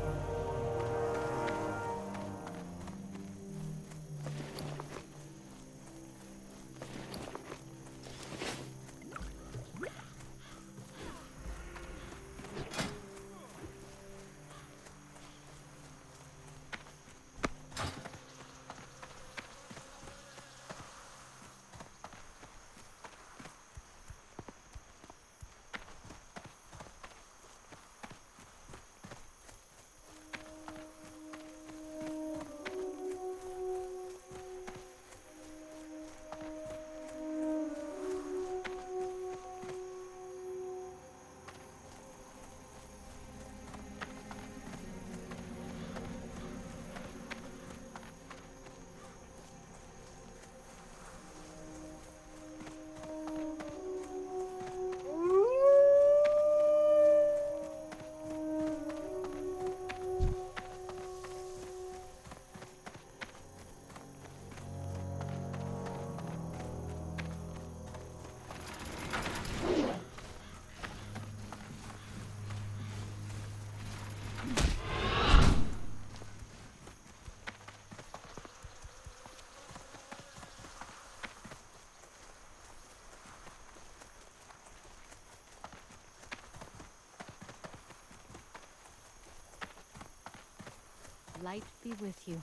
Light be with you.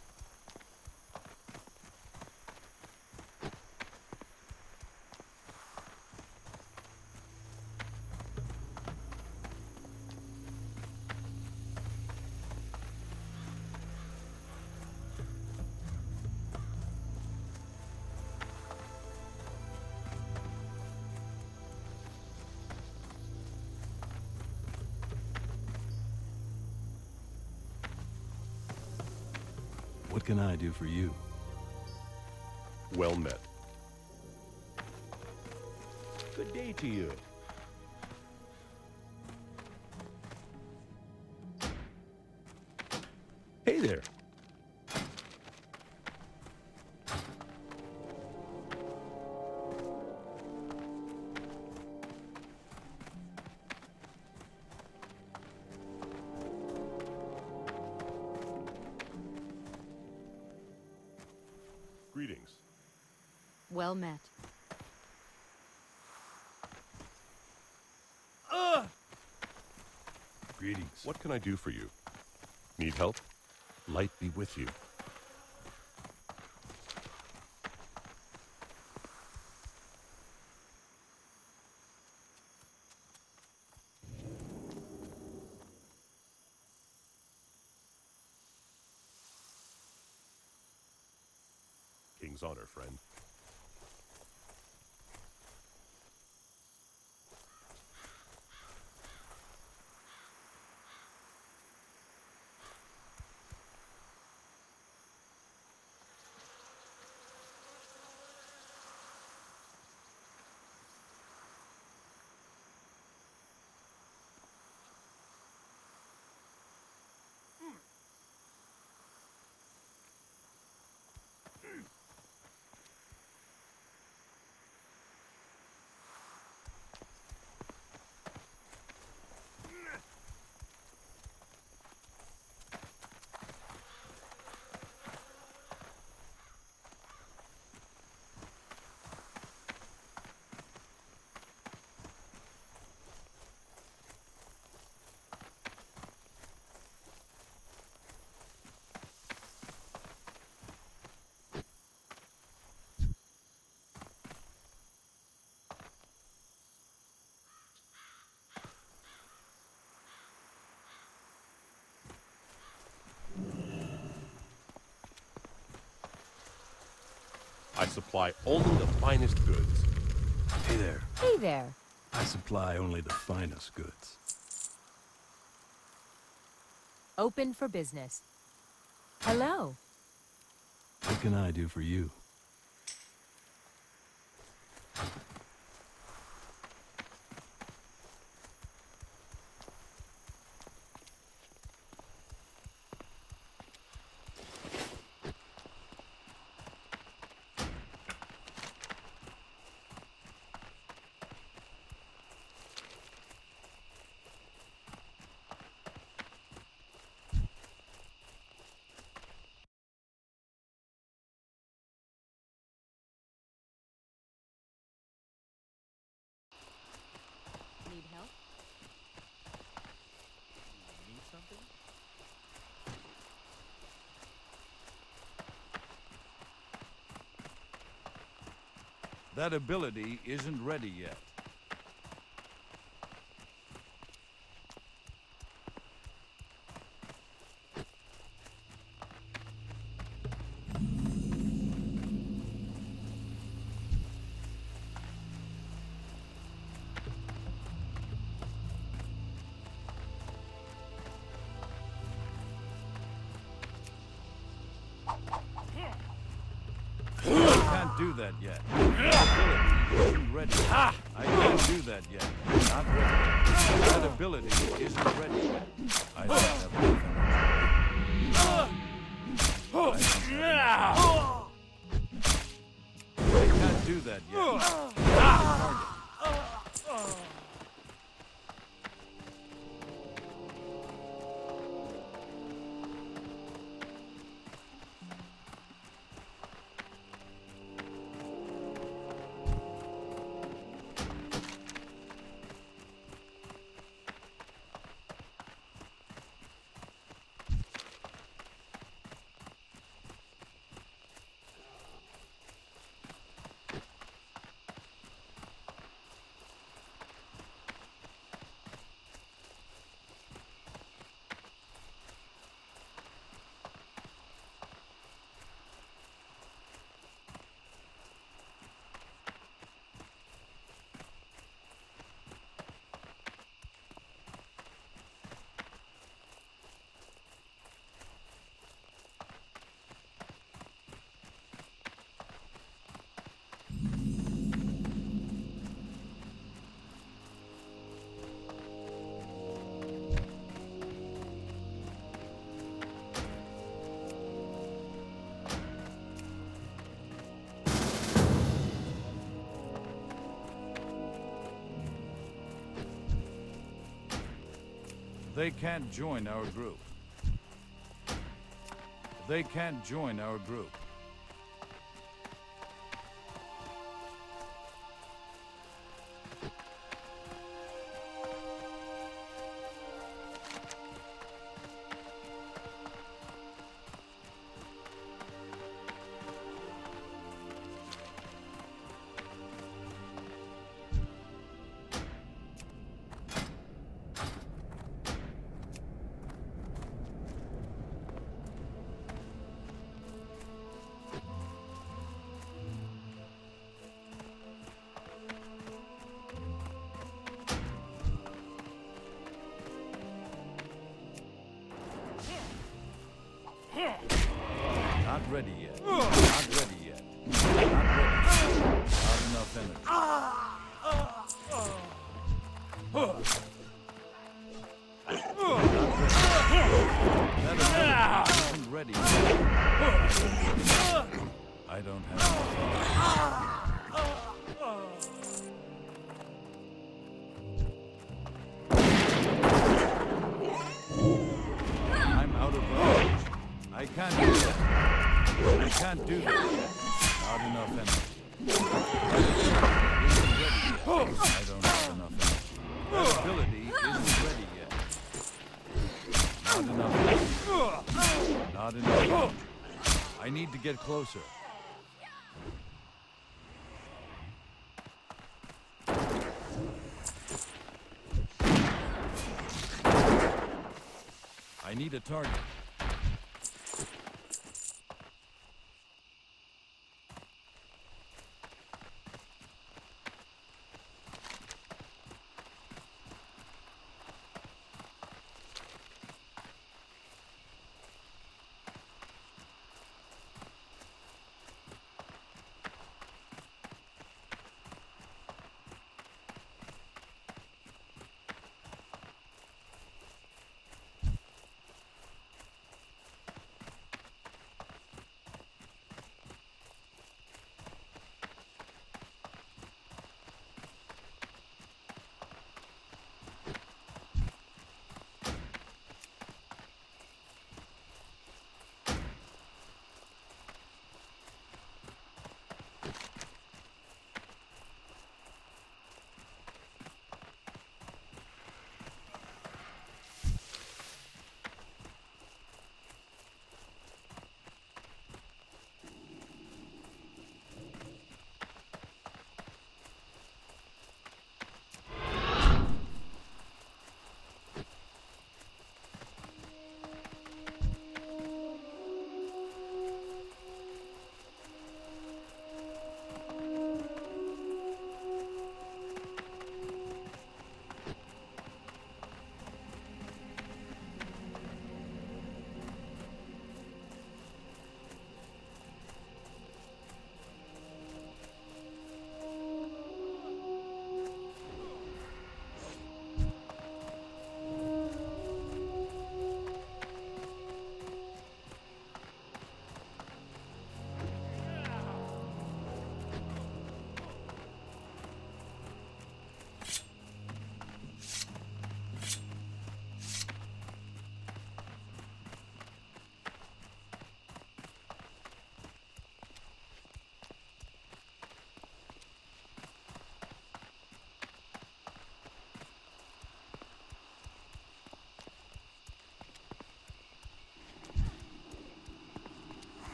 What can I do for you? Well met. Good day to you. Hey there. Greetings. Well met. Greetings. What can I do for you? Need help? Light be with you. King's honor, friend. I supply only the finest goods. Hey there. Hey there. I supply only the finest goods. Open for business. Hello. What can I do for you? That ability isn't ready yet. Can't do that yet. That ability isn't ready. I can't do that yet. Not ready. That ability isn't ready yet. I don't have enough energy. I can't do that yet. Target. They can't join our group. They can't join our group. Not ready yet. Not ready yet. Not ready. Not enough energy. That ability isn't ready yet. I don't have I'm out of range. I can't do that. I can't do that yet. Not enough energy. I don't have enough energy. That ability isn't ready yet. Not enough energy. Not enough energy. I need to get closer. I need a target.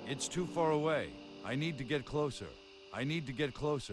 It's too far away. I need to get closer. I need to get closer.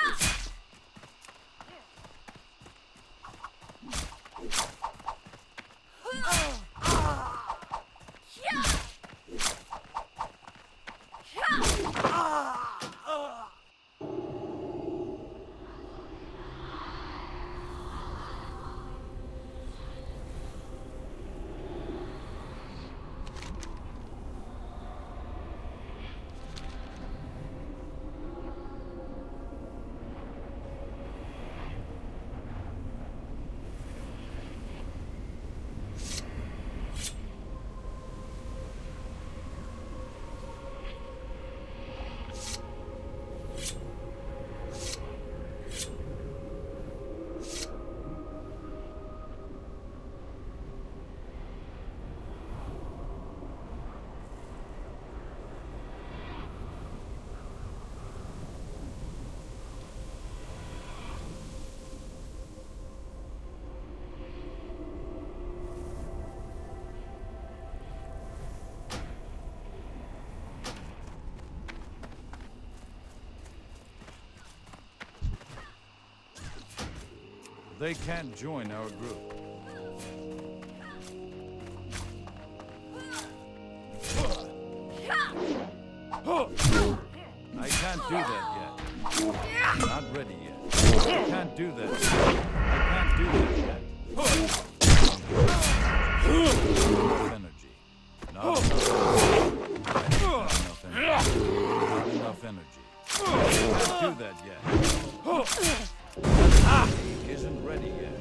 They can't join our group. I can't do that yet. Not ready yet. I can't do that yet. I can't do that yet. Enough energy. Not enough energy. Not enough energy. I can't do that yet. Isn't ready yet.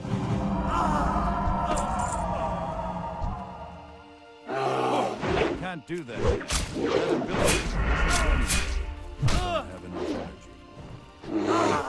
I can't do that yet. That ability isn't ready yet. I don't have enough energy.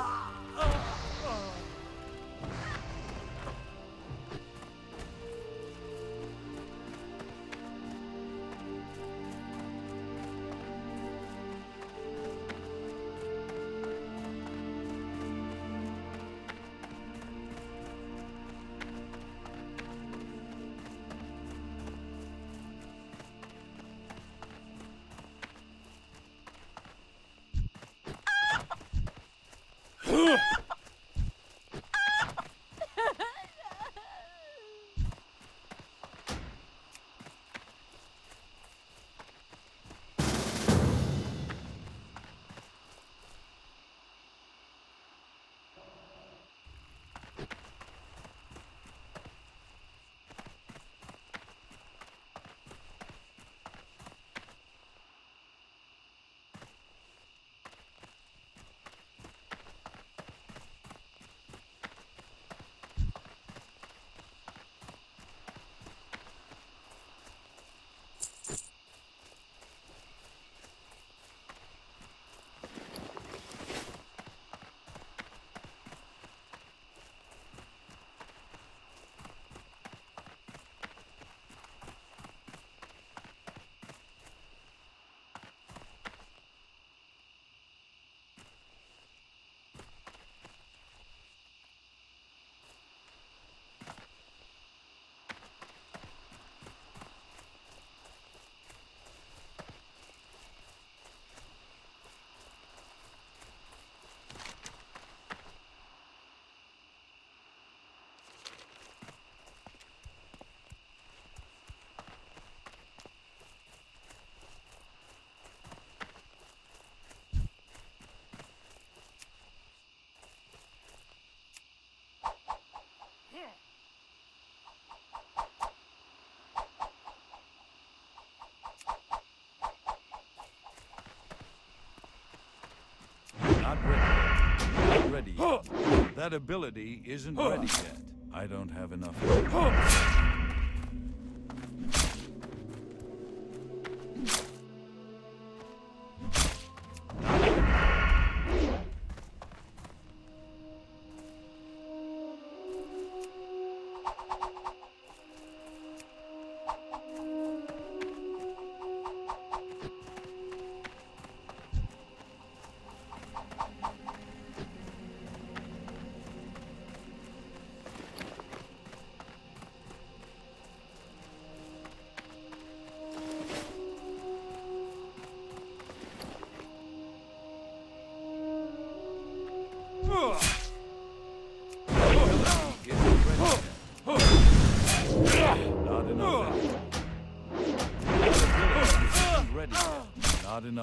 Not ready. Not ready yet. That ability isn't ready yet. I don't have enough energy.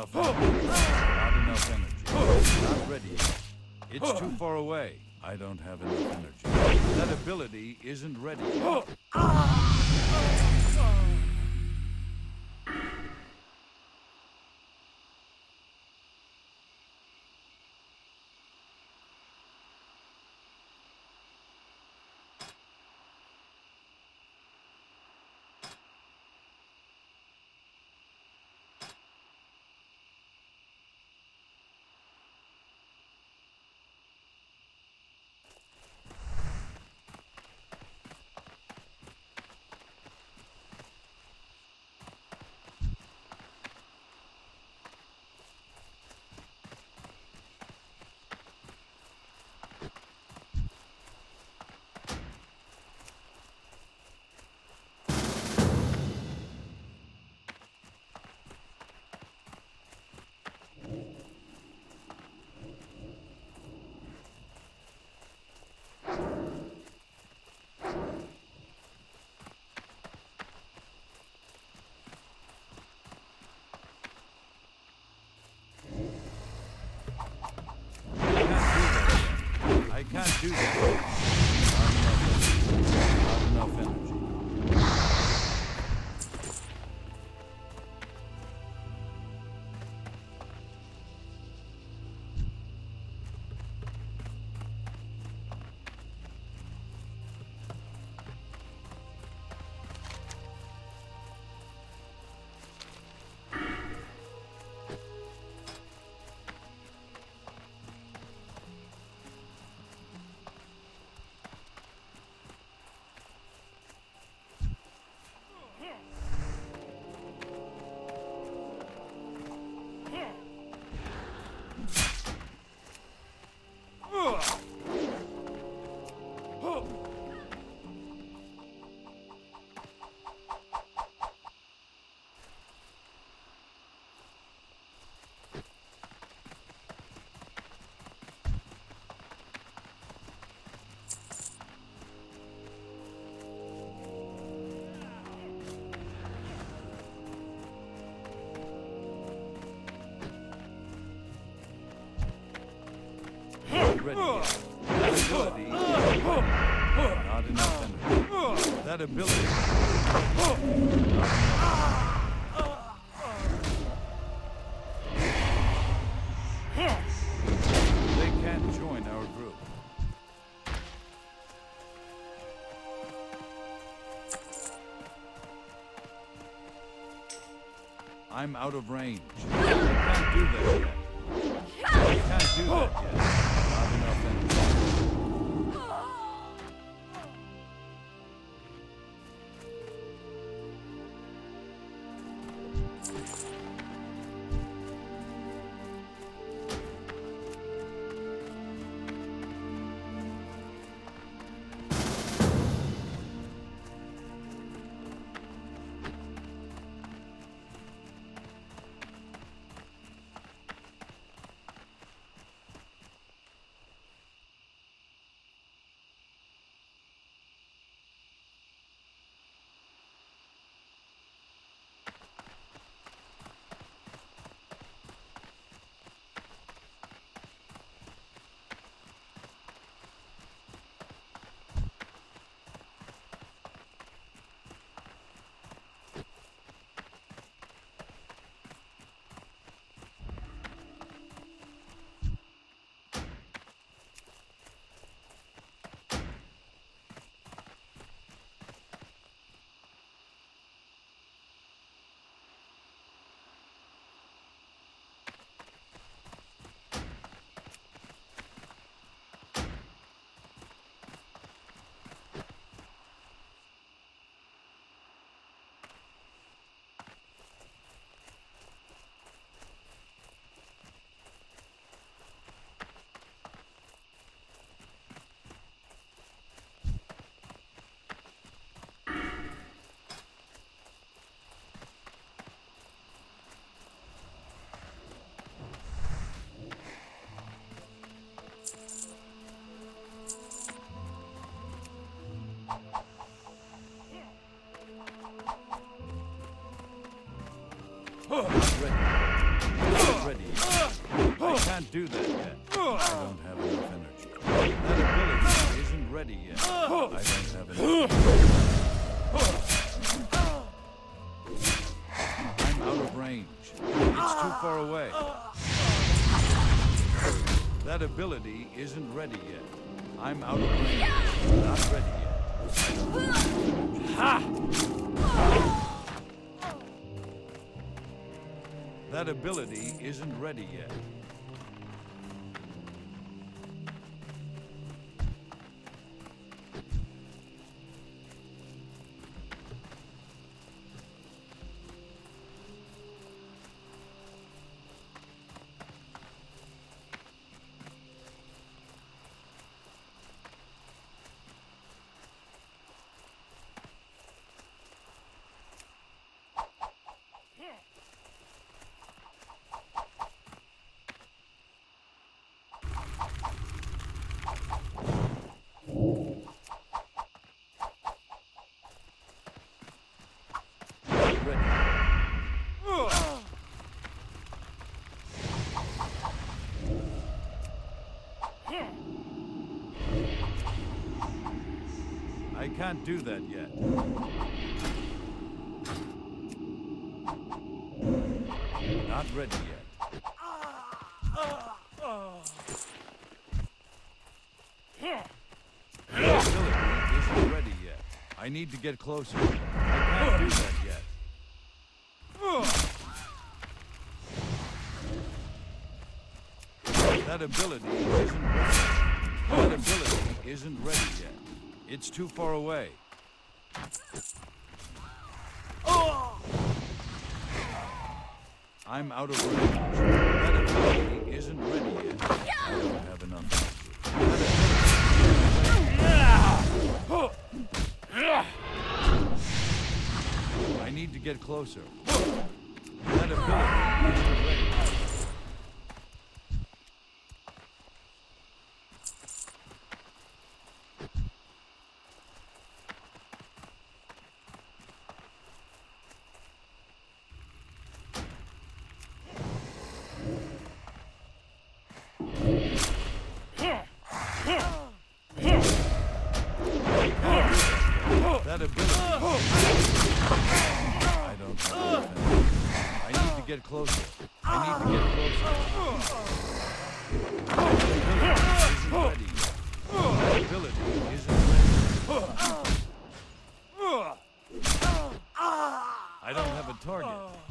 enough energy. Not enough energy. Not ready yet. It's too far away. I don't have enough energy. That ability isn't ready yet. I can't do that. Not enough energy. Ready yet. That ability not enough energy. That ability not enough. They can't join our group. I'm out of range. I can't do that yet. I can't do that yet. Not enough energy. can't do that yet. I don't have enough energy. That ability isn't ready yet. I don't have enough. I'm out of range. It's too far away. That ability isn't ready yet. I'm out of range. Not ready yet. That ability isn't ready yet. I can't do that yet. Not ready yet. The ability isn't ready yet. I need to get closer. I can't do that yet. That ability isn't ready. That ability isn't ready yet. It's too far away. I'm out of range. That ability isn't ready yet. I don't have enough energy. I need to get closer. That ability isn't ready. That ability. I don't have enough energy. I need to get closer. I need to get closer. That ability isn't ready. I don't have a target.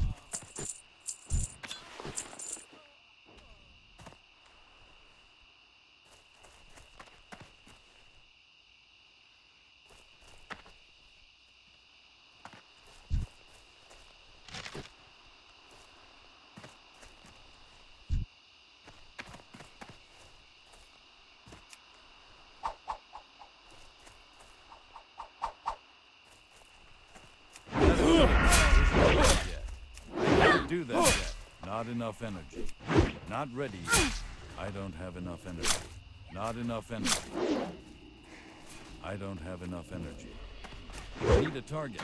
Do that yet. Not enough energy. Not ready yet. I don't have enough energy. Not enough energy. I don't have enough energy. I need a target.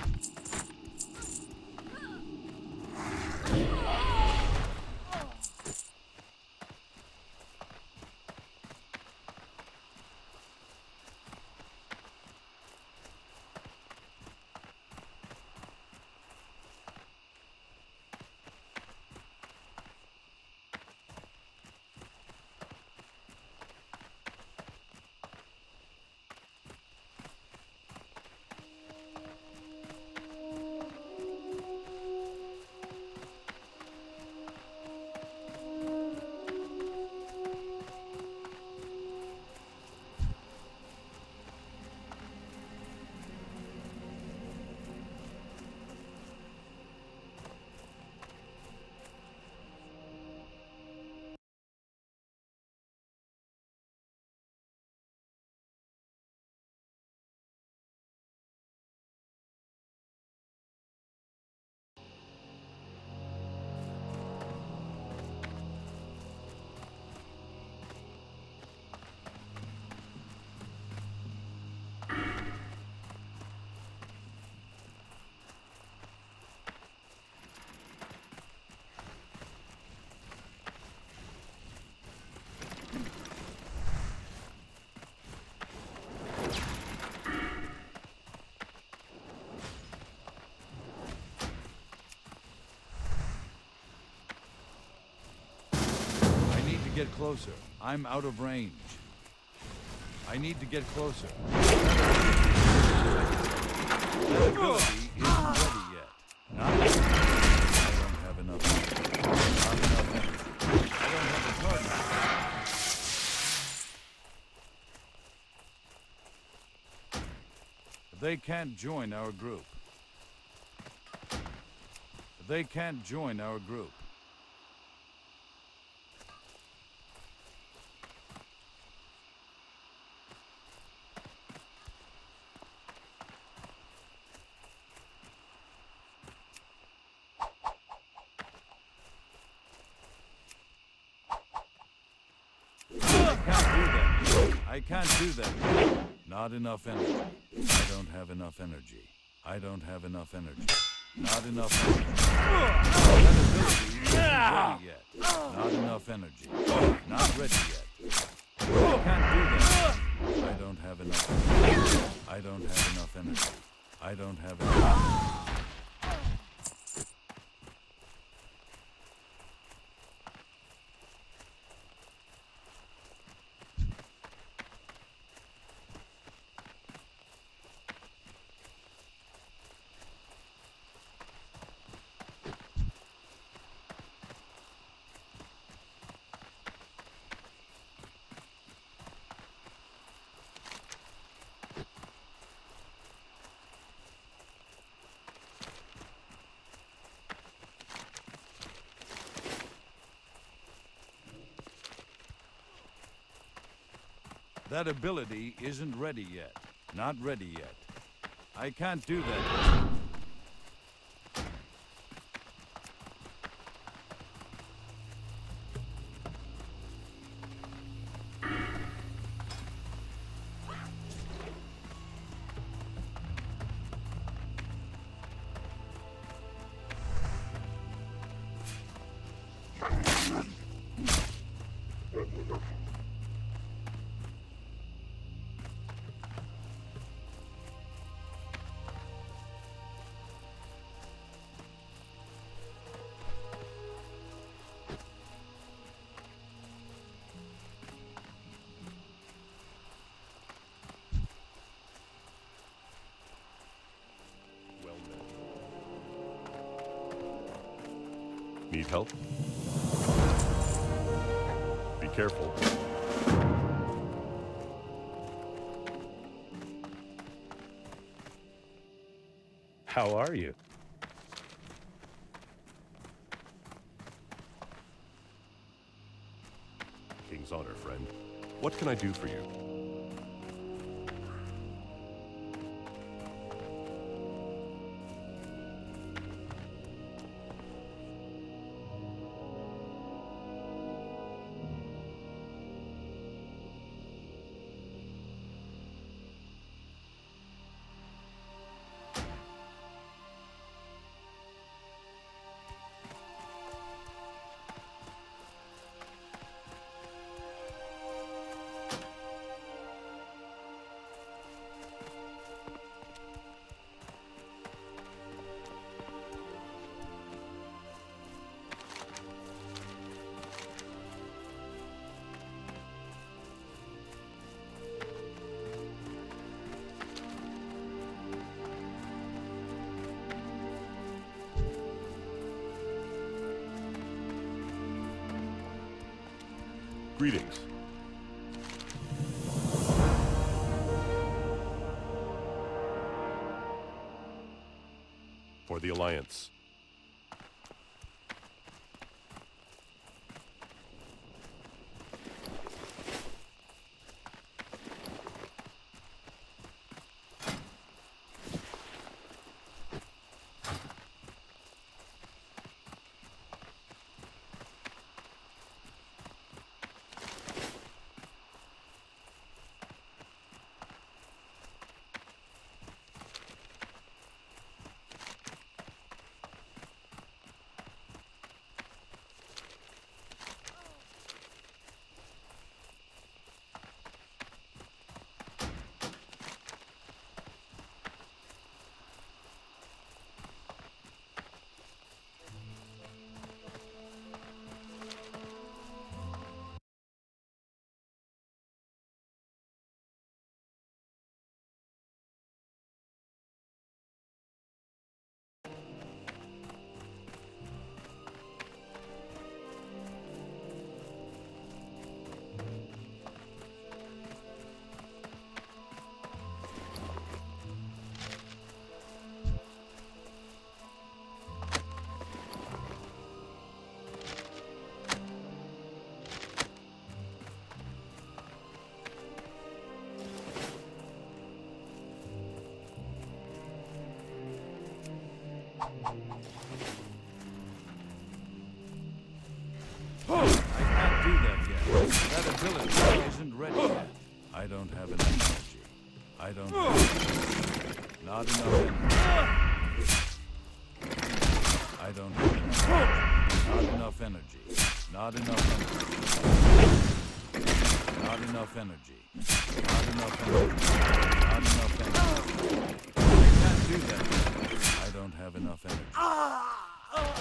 get closer. I'm out of range. I need to get closer. That ability isn't ready yet. Not ready. I don't have enough energy. Not enough energy. I don't have a target. They can't join our group. They can't join our group. I can't do that. Not enough energy. I don't have enough energy. I don't have enough energy. Not enough energy. That ability isn't ready yet. Not enough energy. Not ready yet. I can't do that. I don't have enough energy. I don't have enough energy. I don't have enough. That ability isn't ready yet. Not ready yet. I can't do that. Need help? Be careful. How are you? King's honor, friend. What can I do for you? Greetings. For the Alliance. I can't do that yet. That ability isn't ready yet. I don't have enough energy. I don't have not enough energy. I don't have enough energy. Not enough energy. Not enough energy. Not enough energy. Not enough energy. I can't do that yet. I don't have enough energy.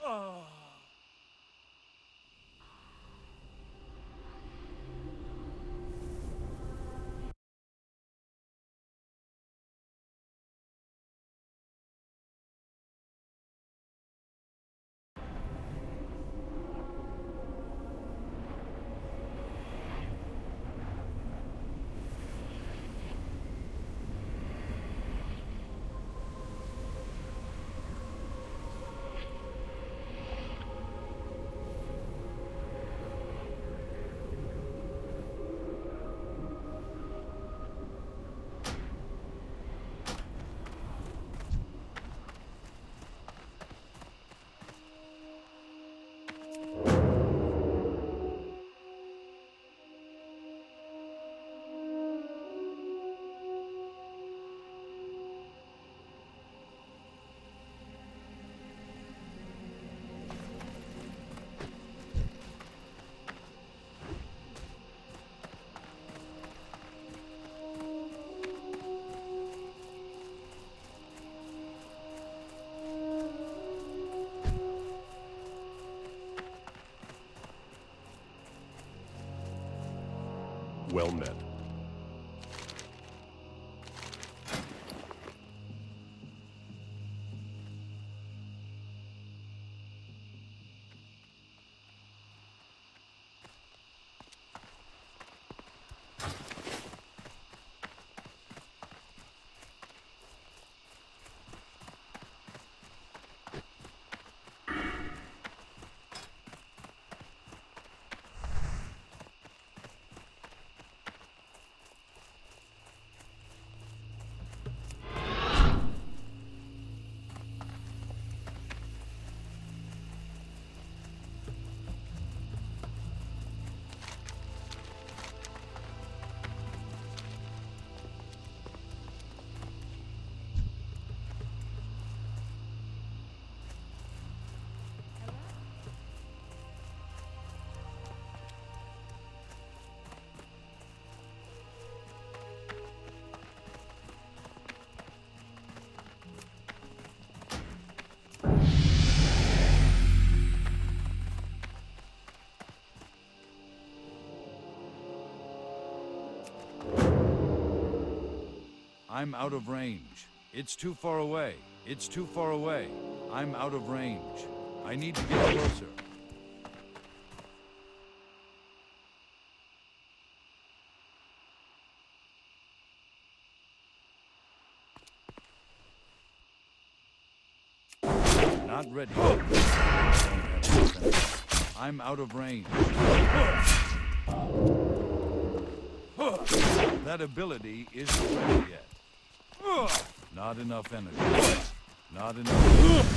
Well met. I'm out of range. It's too far away. It's too far away. I'm out of range. I need to get closer. Not ready. I'm out of range. That ability isn't ready yet. Not enough energy. Not enough.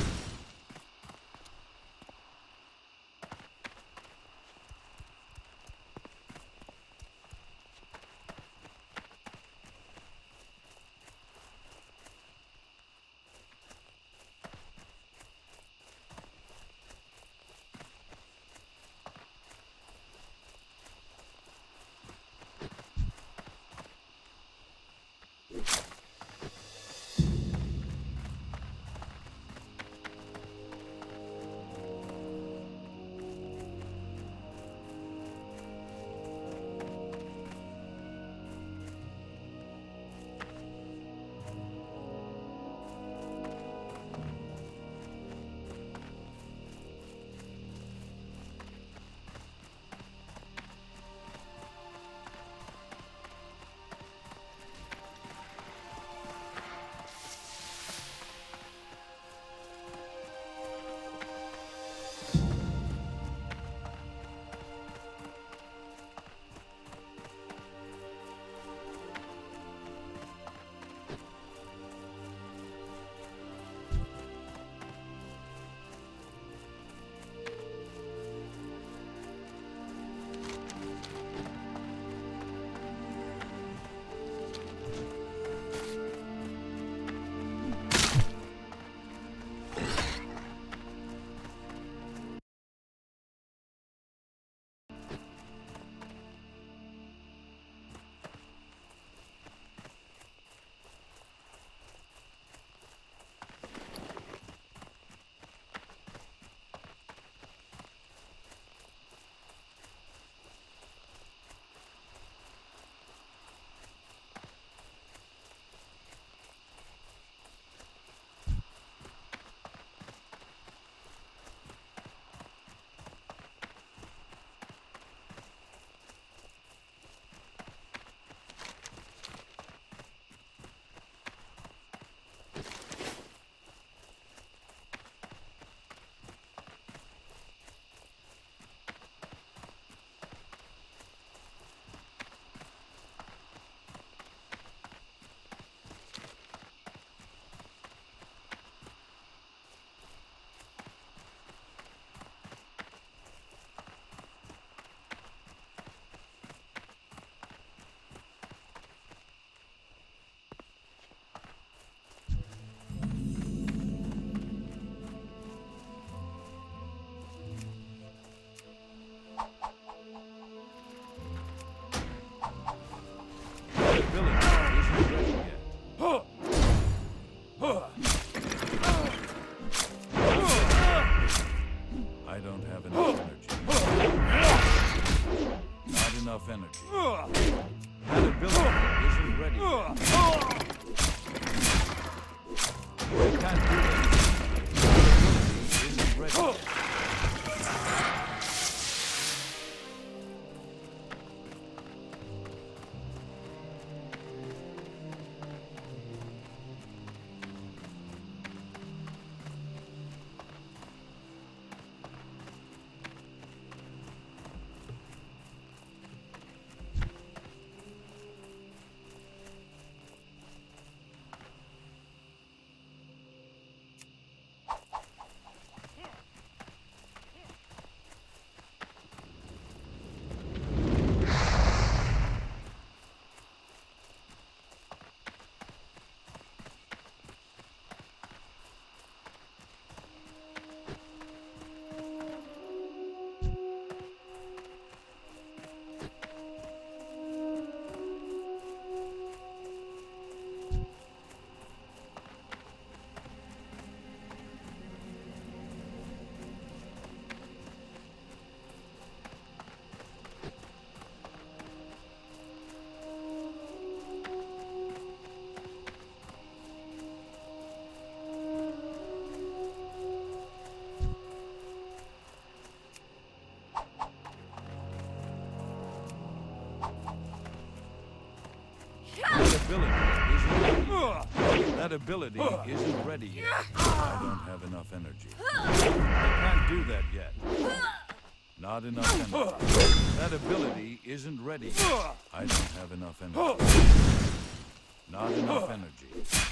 That ability isn't ready yet. I don't have enough energy. I can't do that yet. Not enough energy. That ability isn't ready yet. I don't have enough energy. Not enough energy.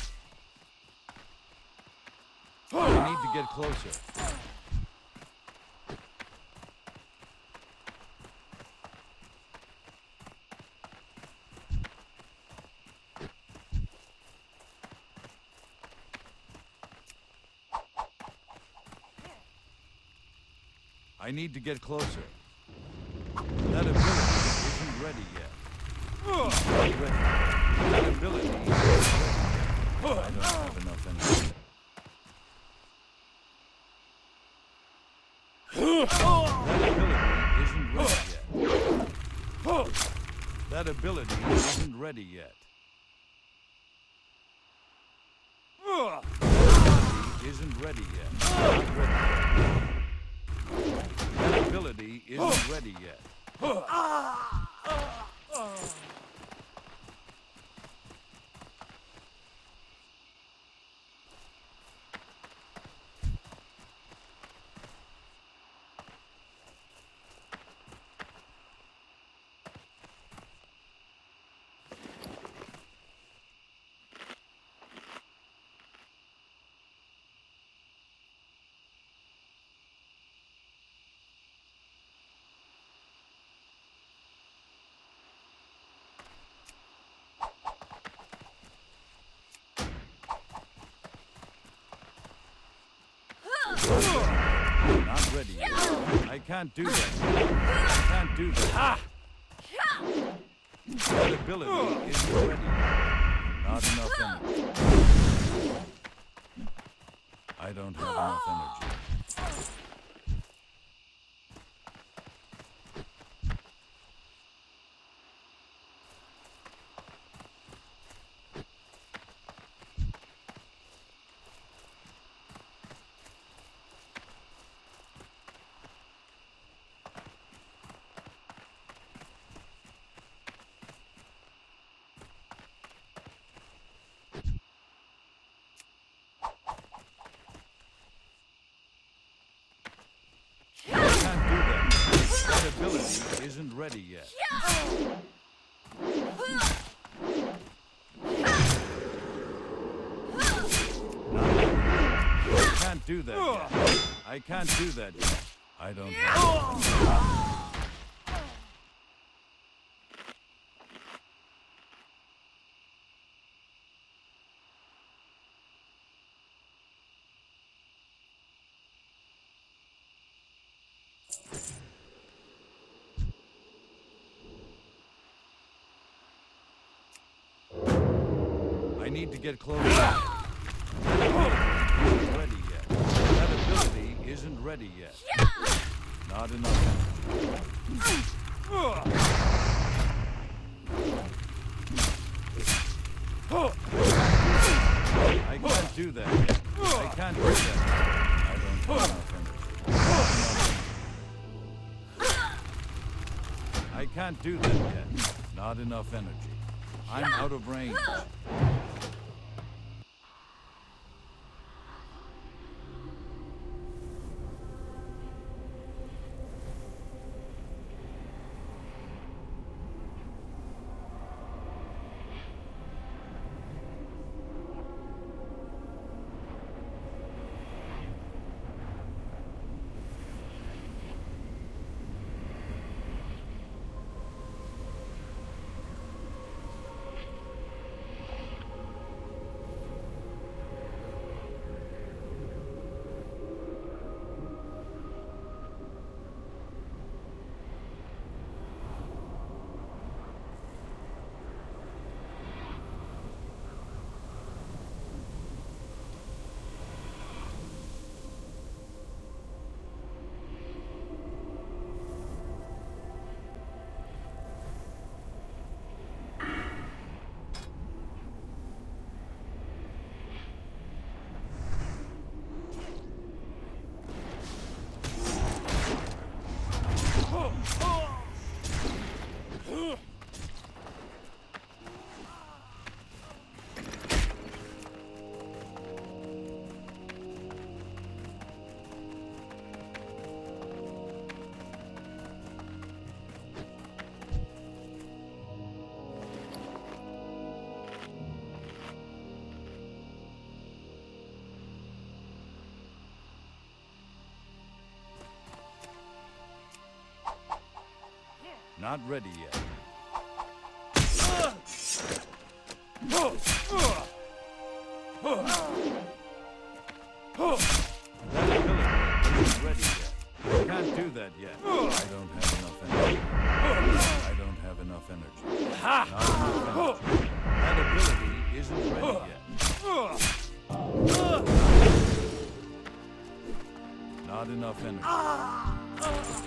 I need to get closer. I need to get closer. That ability isn't ready yet. Not ready. That ability isn't ready yet. I don't have enough energy. That ability isn't ready yet. That ability isn't ready yet. Not ready yet. That ability isn't ready yet. Not ready yet. I can't do that. I can't do that. That ability isn't ready yet. Not enough energy. I don't have enough energy. That ability isn't ready yet. I can't do that yet. I can't do that yet. I don't have I need to get closer. That ability isn't ready yet. That ability isn't ready yet. Not enough energy. I can't do that yet. I can't do that yet. I don't have enough energy. I can't do that yet. Not enough energy. I'm out of range. Not ready yet. That ability isn't ready yet. I can't do that yet. I don't have enough energy. I don't have enough energy. Not enough energy. That ability isn't ready yet. Not enough energy.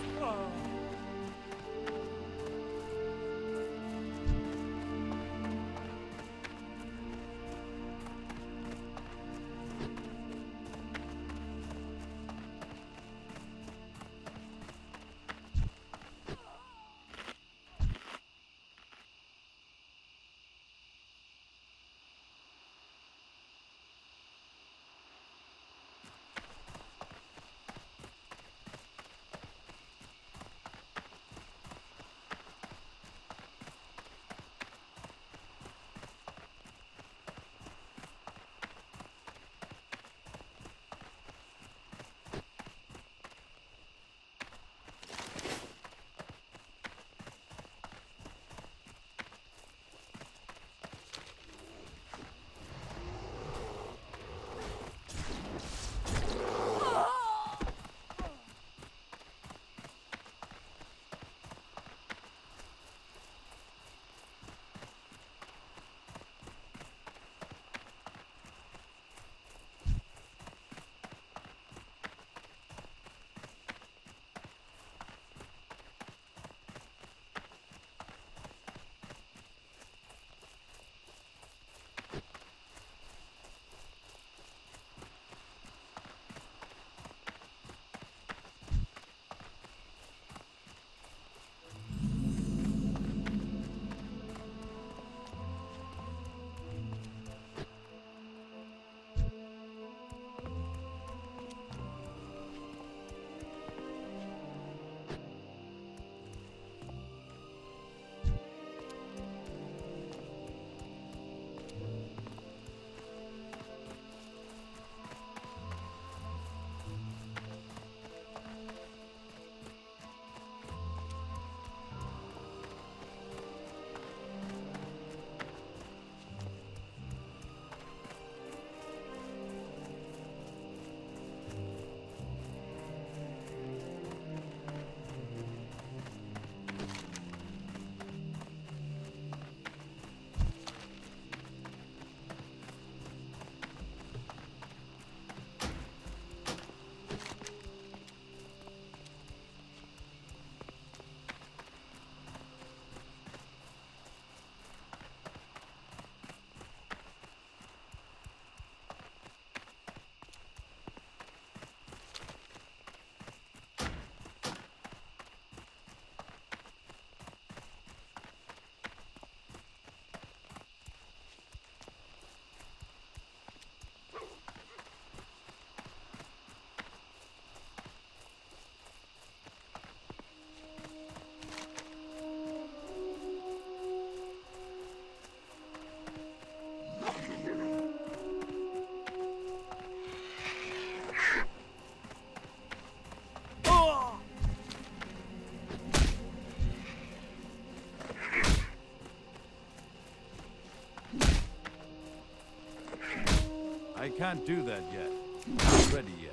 I can't do that yet. Not ready yet.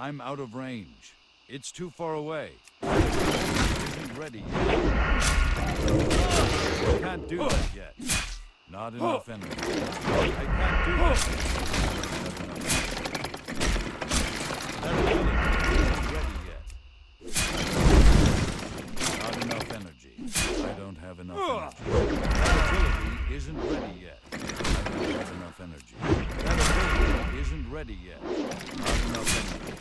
I'm out of range. It's too far away. Isn't ready yet. I can't do that yet. Not enough energy. I can't do that. That ability isn't ready yet. Not enough energy. I don't have enough energy. That ability isn't ready yet. I don't have enough energy. That ability isn't ready yet. Not enough energy.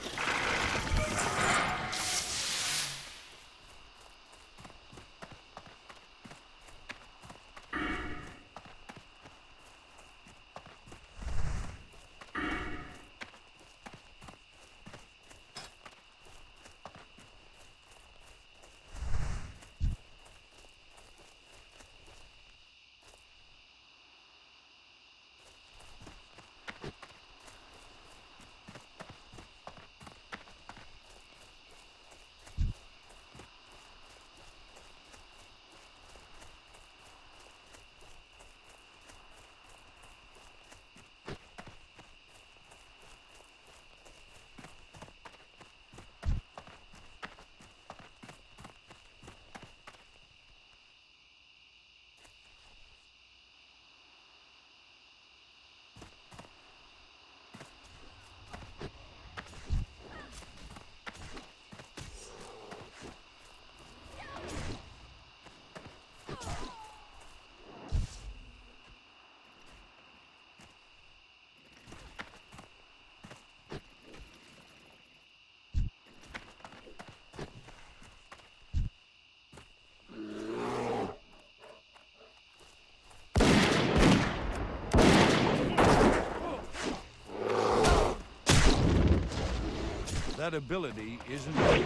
That ability isn't ready.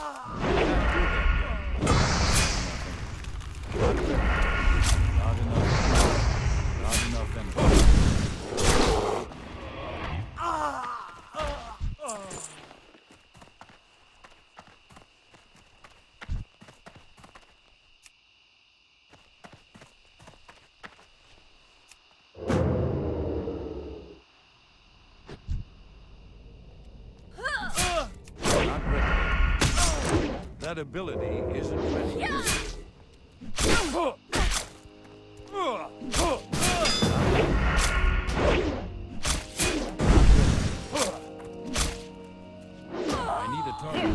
Not enough. Not enough energy. That ability isn't ready. I need a target.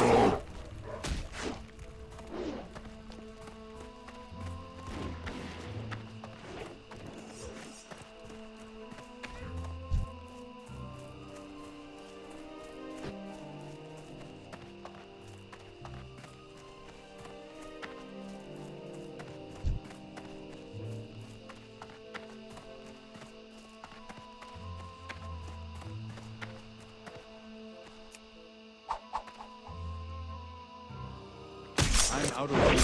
I'm out of range.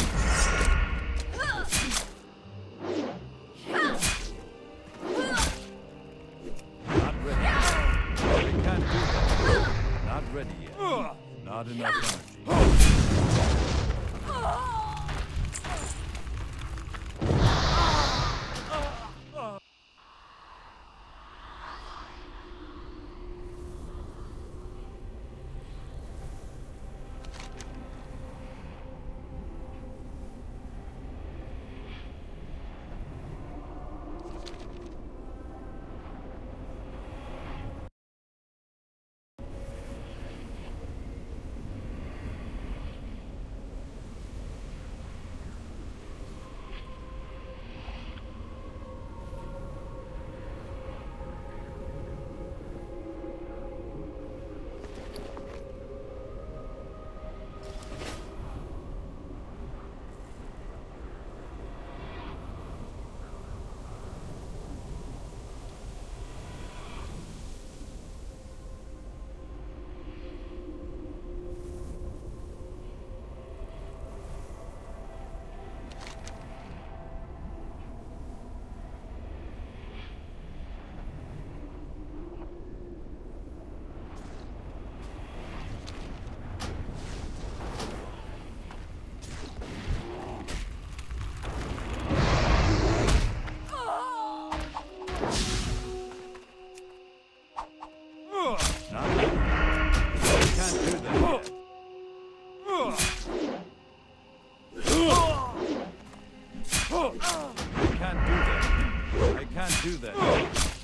Not ready. I can't do that. Not ready yet. Not enough energy.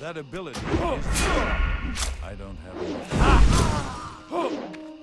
That ability is... I don't have enough.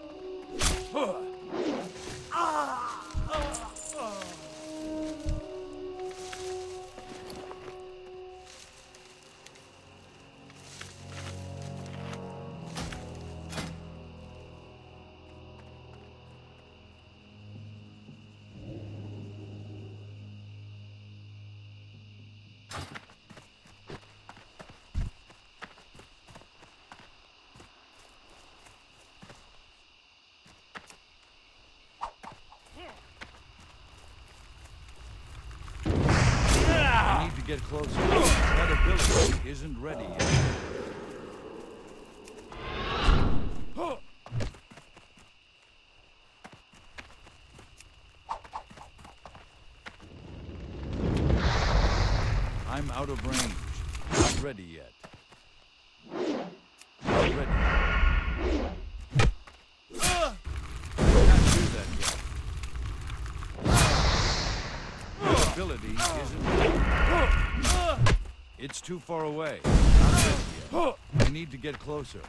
Get closer. That ability isn't ready yet. I'm out of range. Not ready yet. Not ready yet. Can't do that yet. That ability isn't ready. It's too far away. Not ready yet. I need to get closer.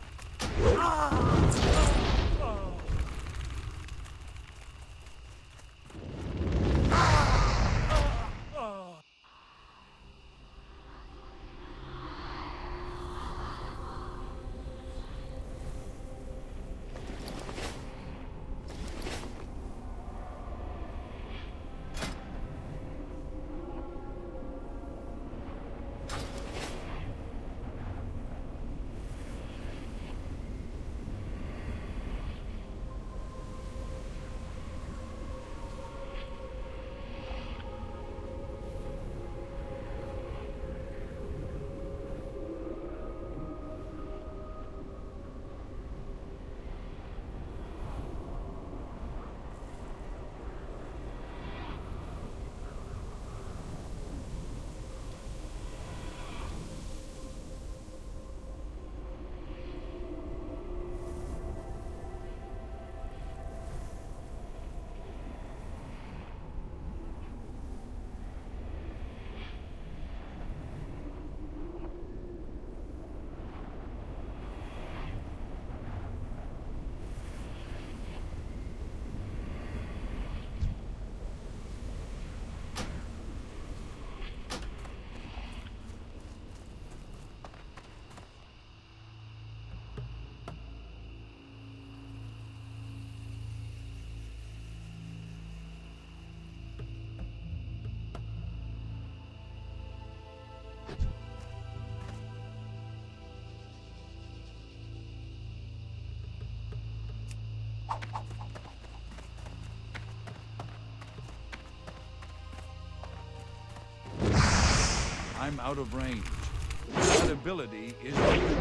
I'm out of range. That ability isn't ready.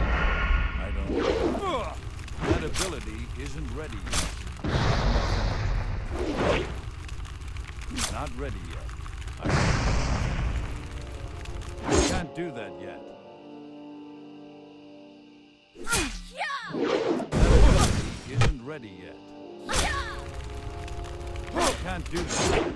I don't... That ability isn't ready yet. Not ready yet. I can't do that yet. That ability isn't ready yet. I can't do that.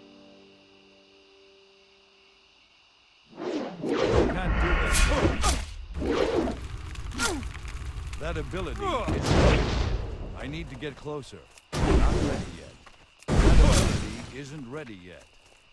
That ability is ready. I need to get closer. Not ready yet. That ability isn't ready yet.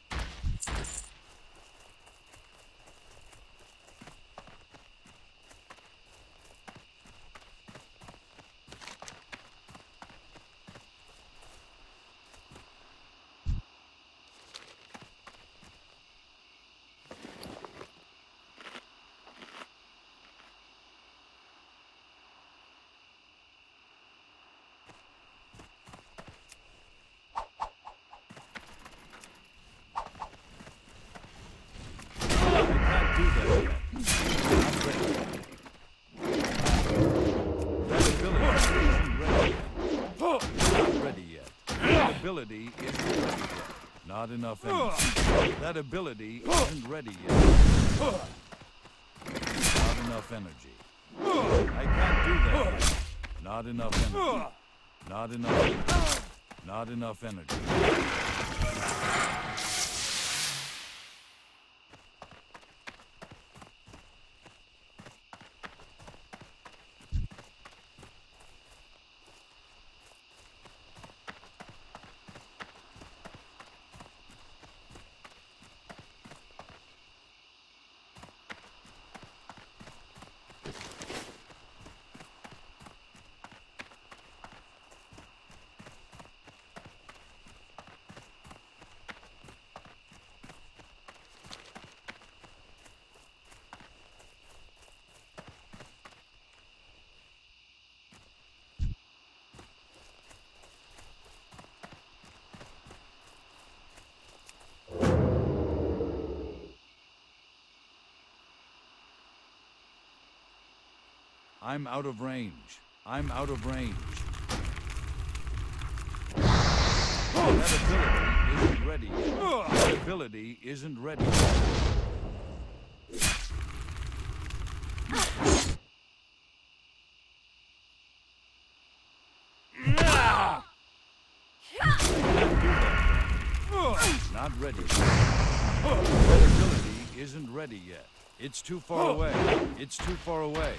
Ability isn't ready yet. Not enough energy. That ability isn't ready yet. Not enough energy. I can't do that yet. Not enough energy. Not enough energy. Not enough energy. I'm out of range. I'm out of range. That ability isn't ready yet. That ability isn't ready yet. Not ready. That ability isn't ready yet. It's too far away. It's too far away.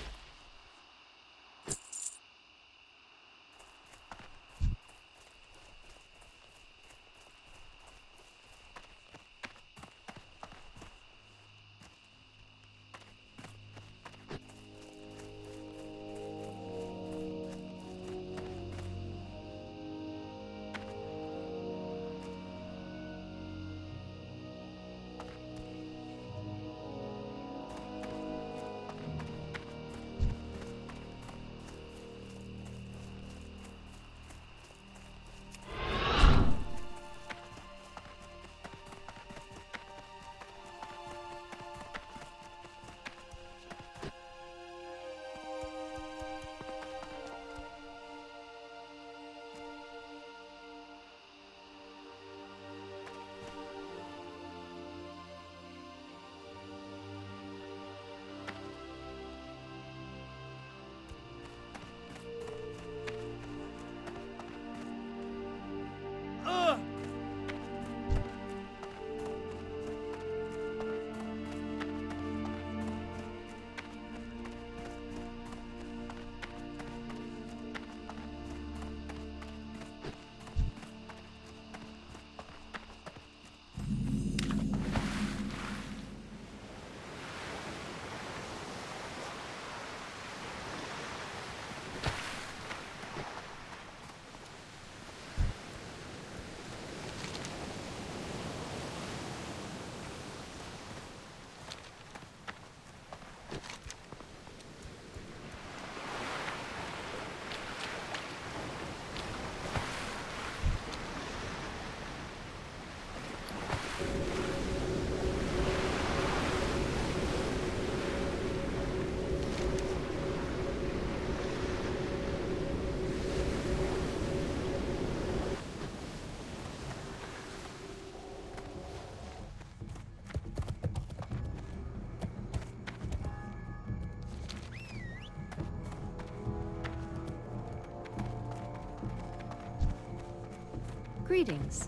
Greetings.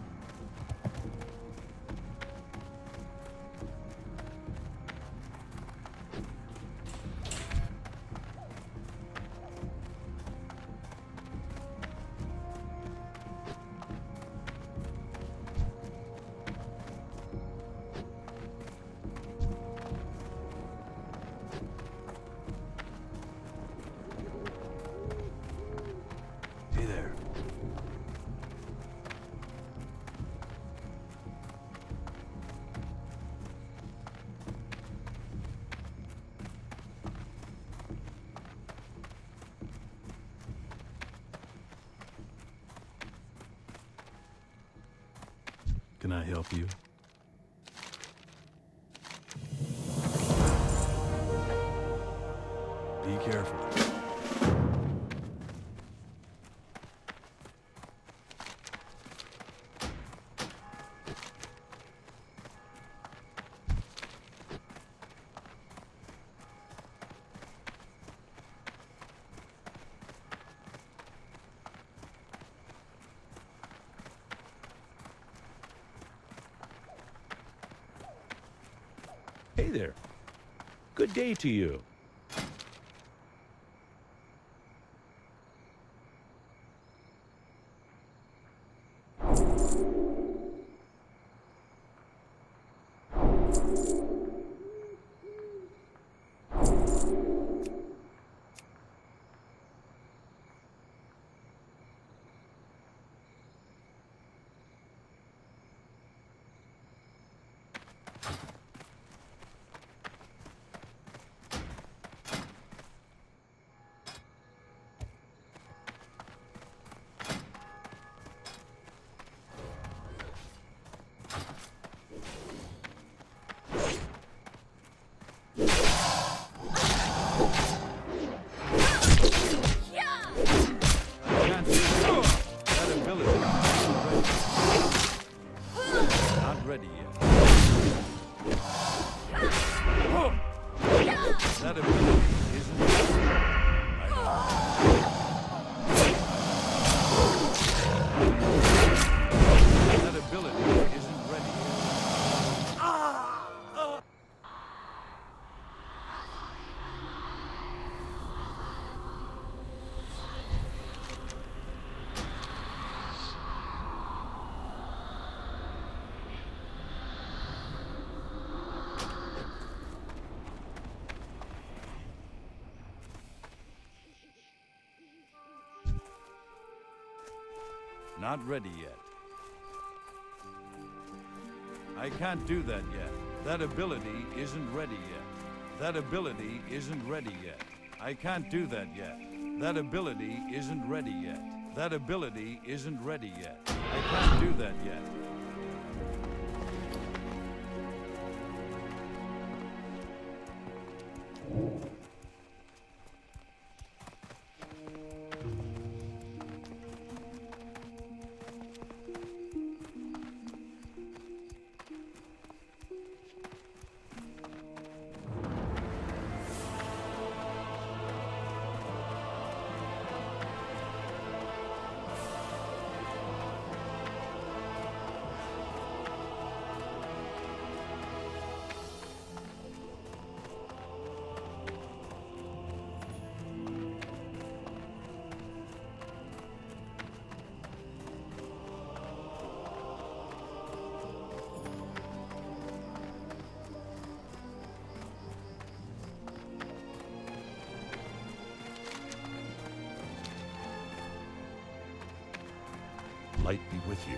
Hey there. Can I help you? Be careful. Hey there. Good day to you. Not ready yet. I can't do that yet. That ability isn't ready yet. That ability isn't ready yet. I can't do that yet. That ability isn't ready yet. That ability isn't ready yet. I can't do that yet. Light be with you.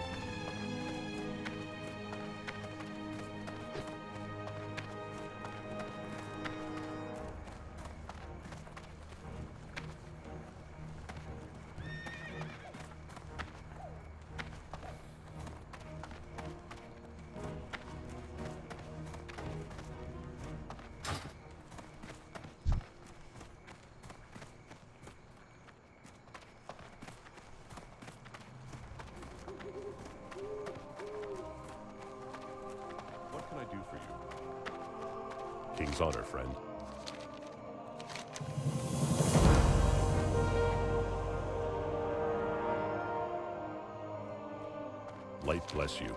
What can I do for you? King's honor, friend. Light bless you.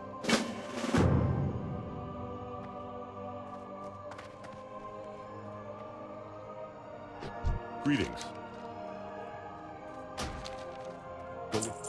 Greetings. Go with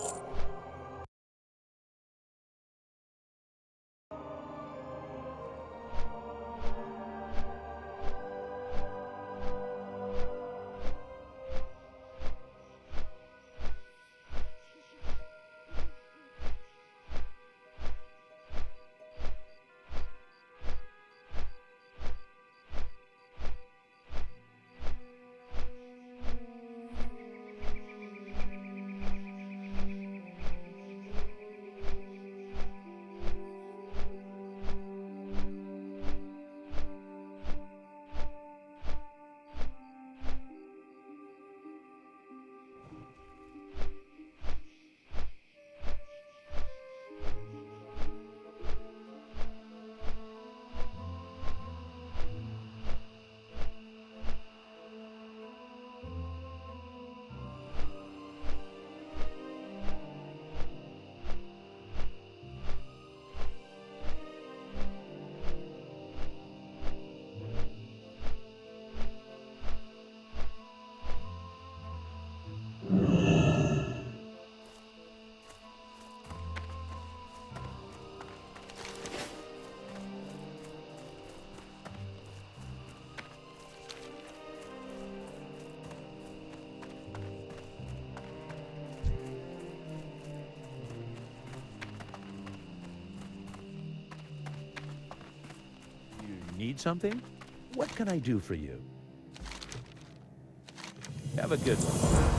Need something? What can I do for you? Have a good one.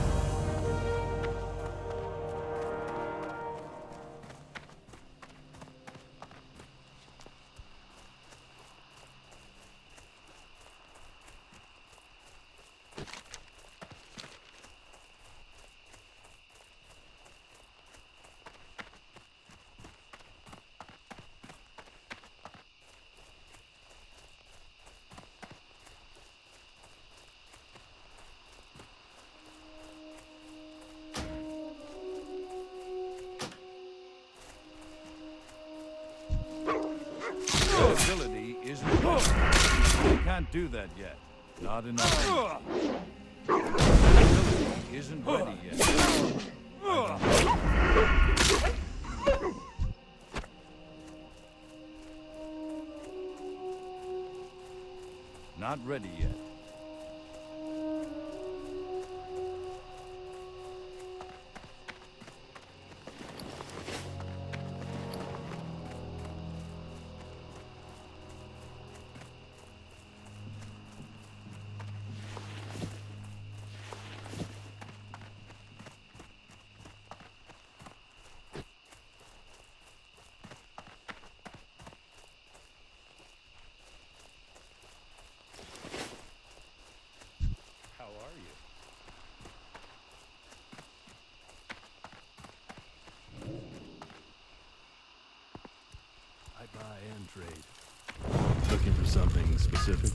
That ability isn't ready. I can't do that yet. Not enough. That ability isn't ready yet. Not ready yet. are you? I buy and trade. Looking for something specific?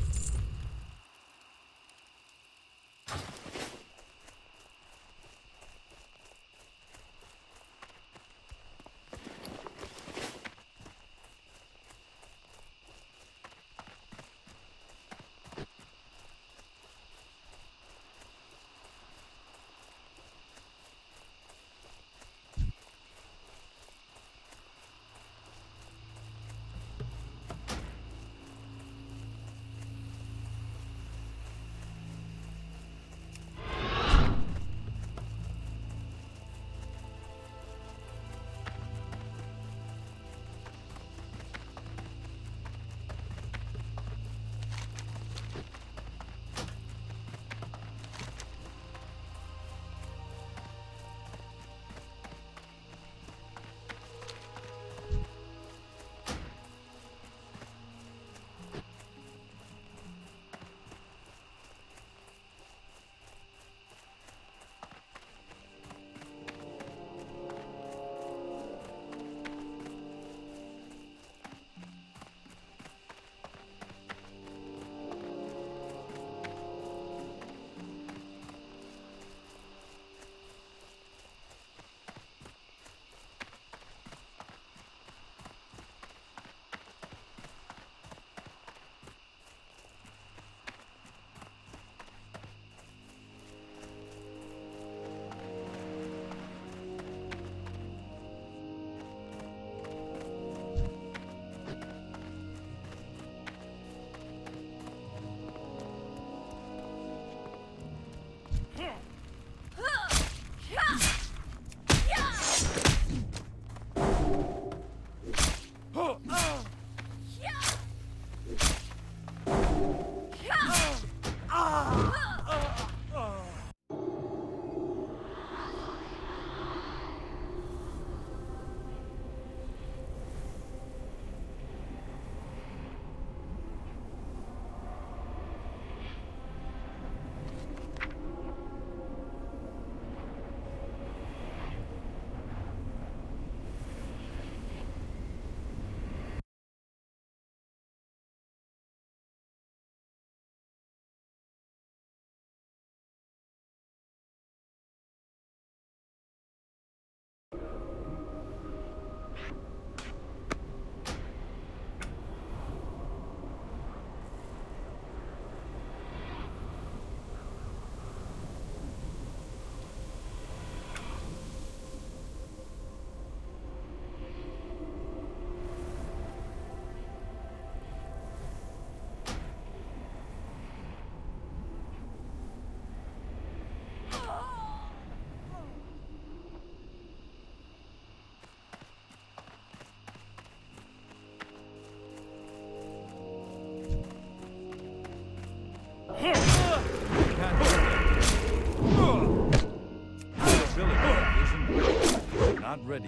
Not ready.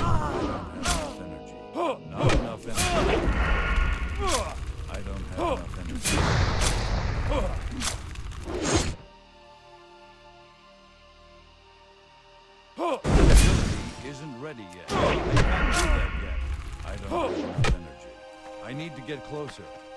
Not enough energy. I don't have enough energy. The ability isn't ready yet. I can't do that yet. I don't have enough energy. I need to get closer.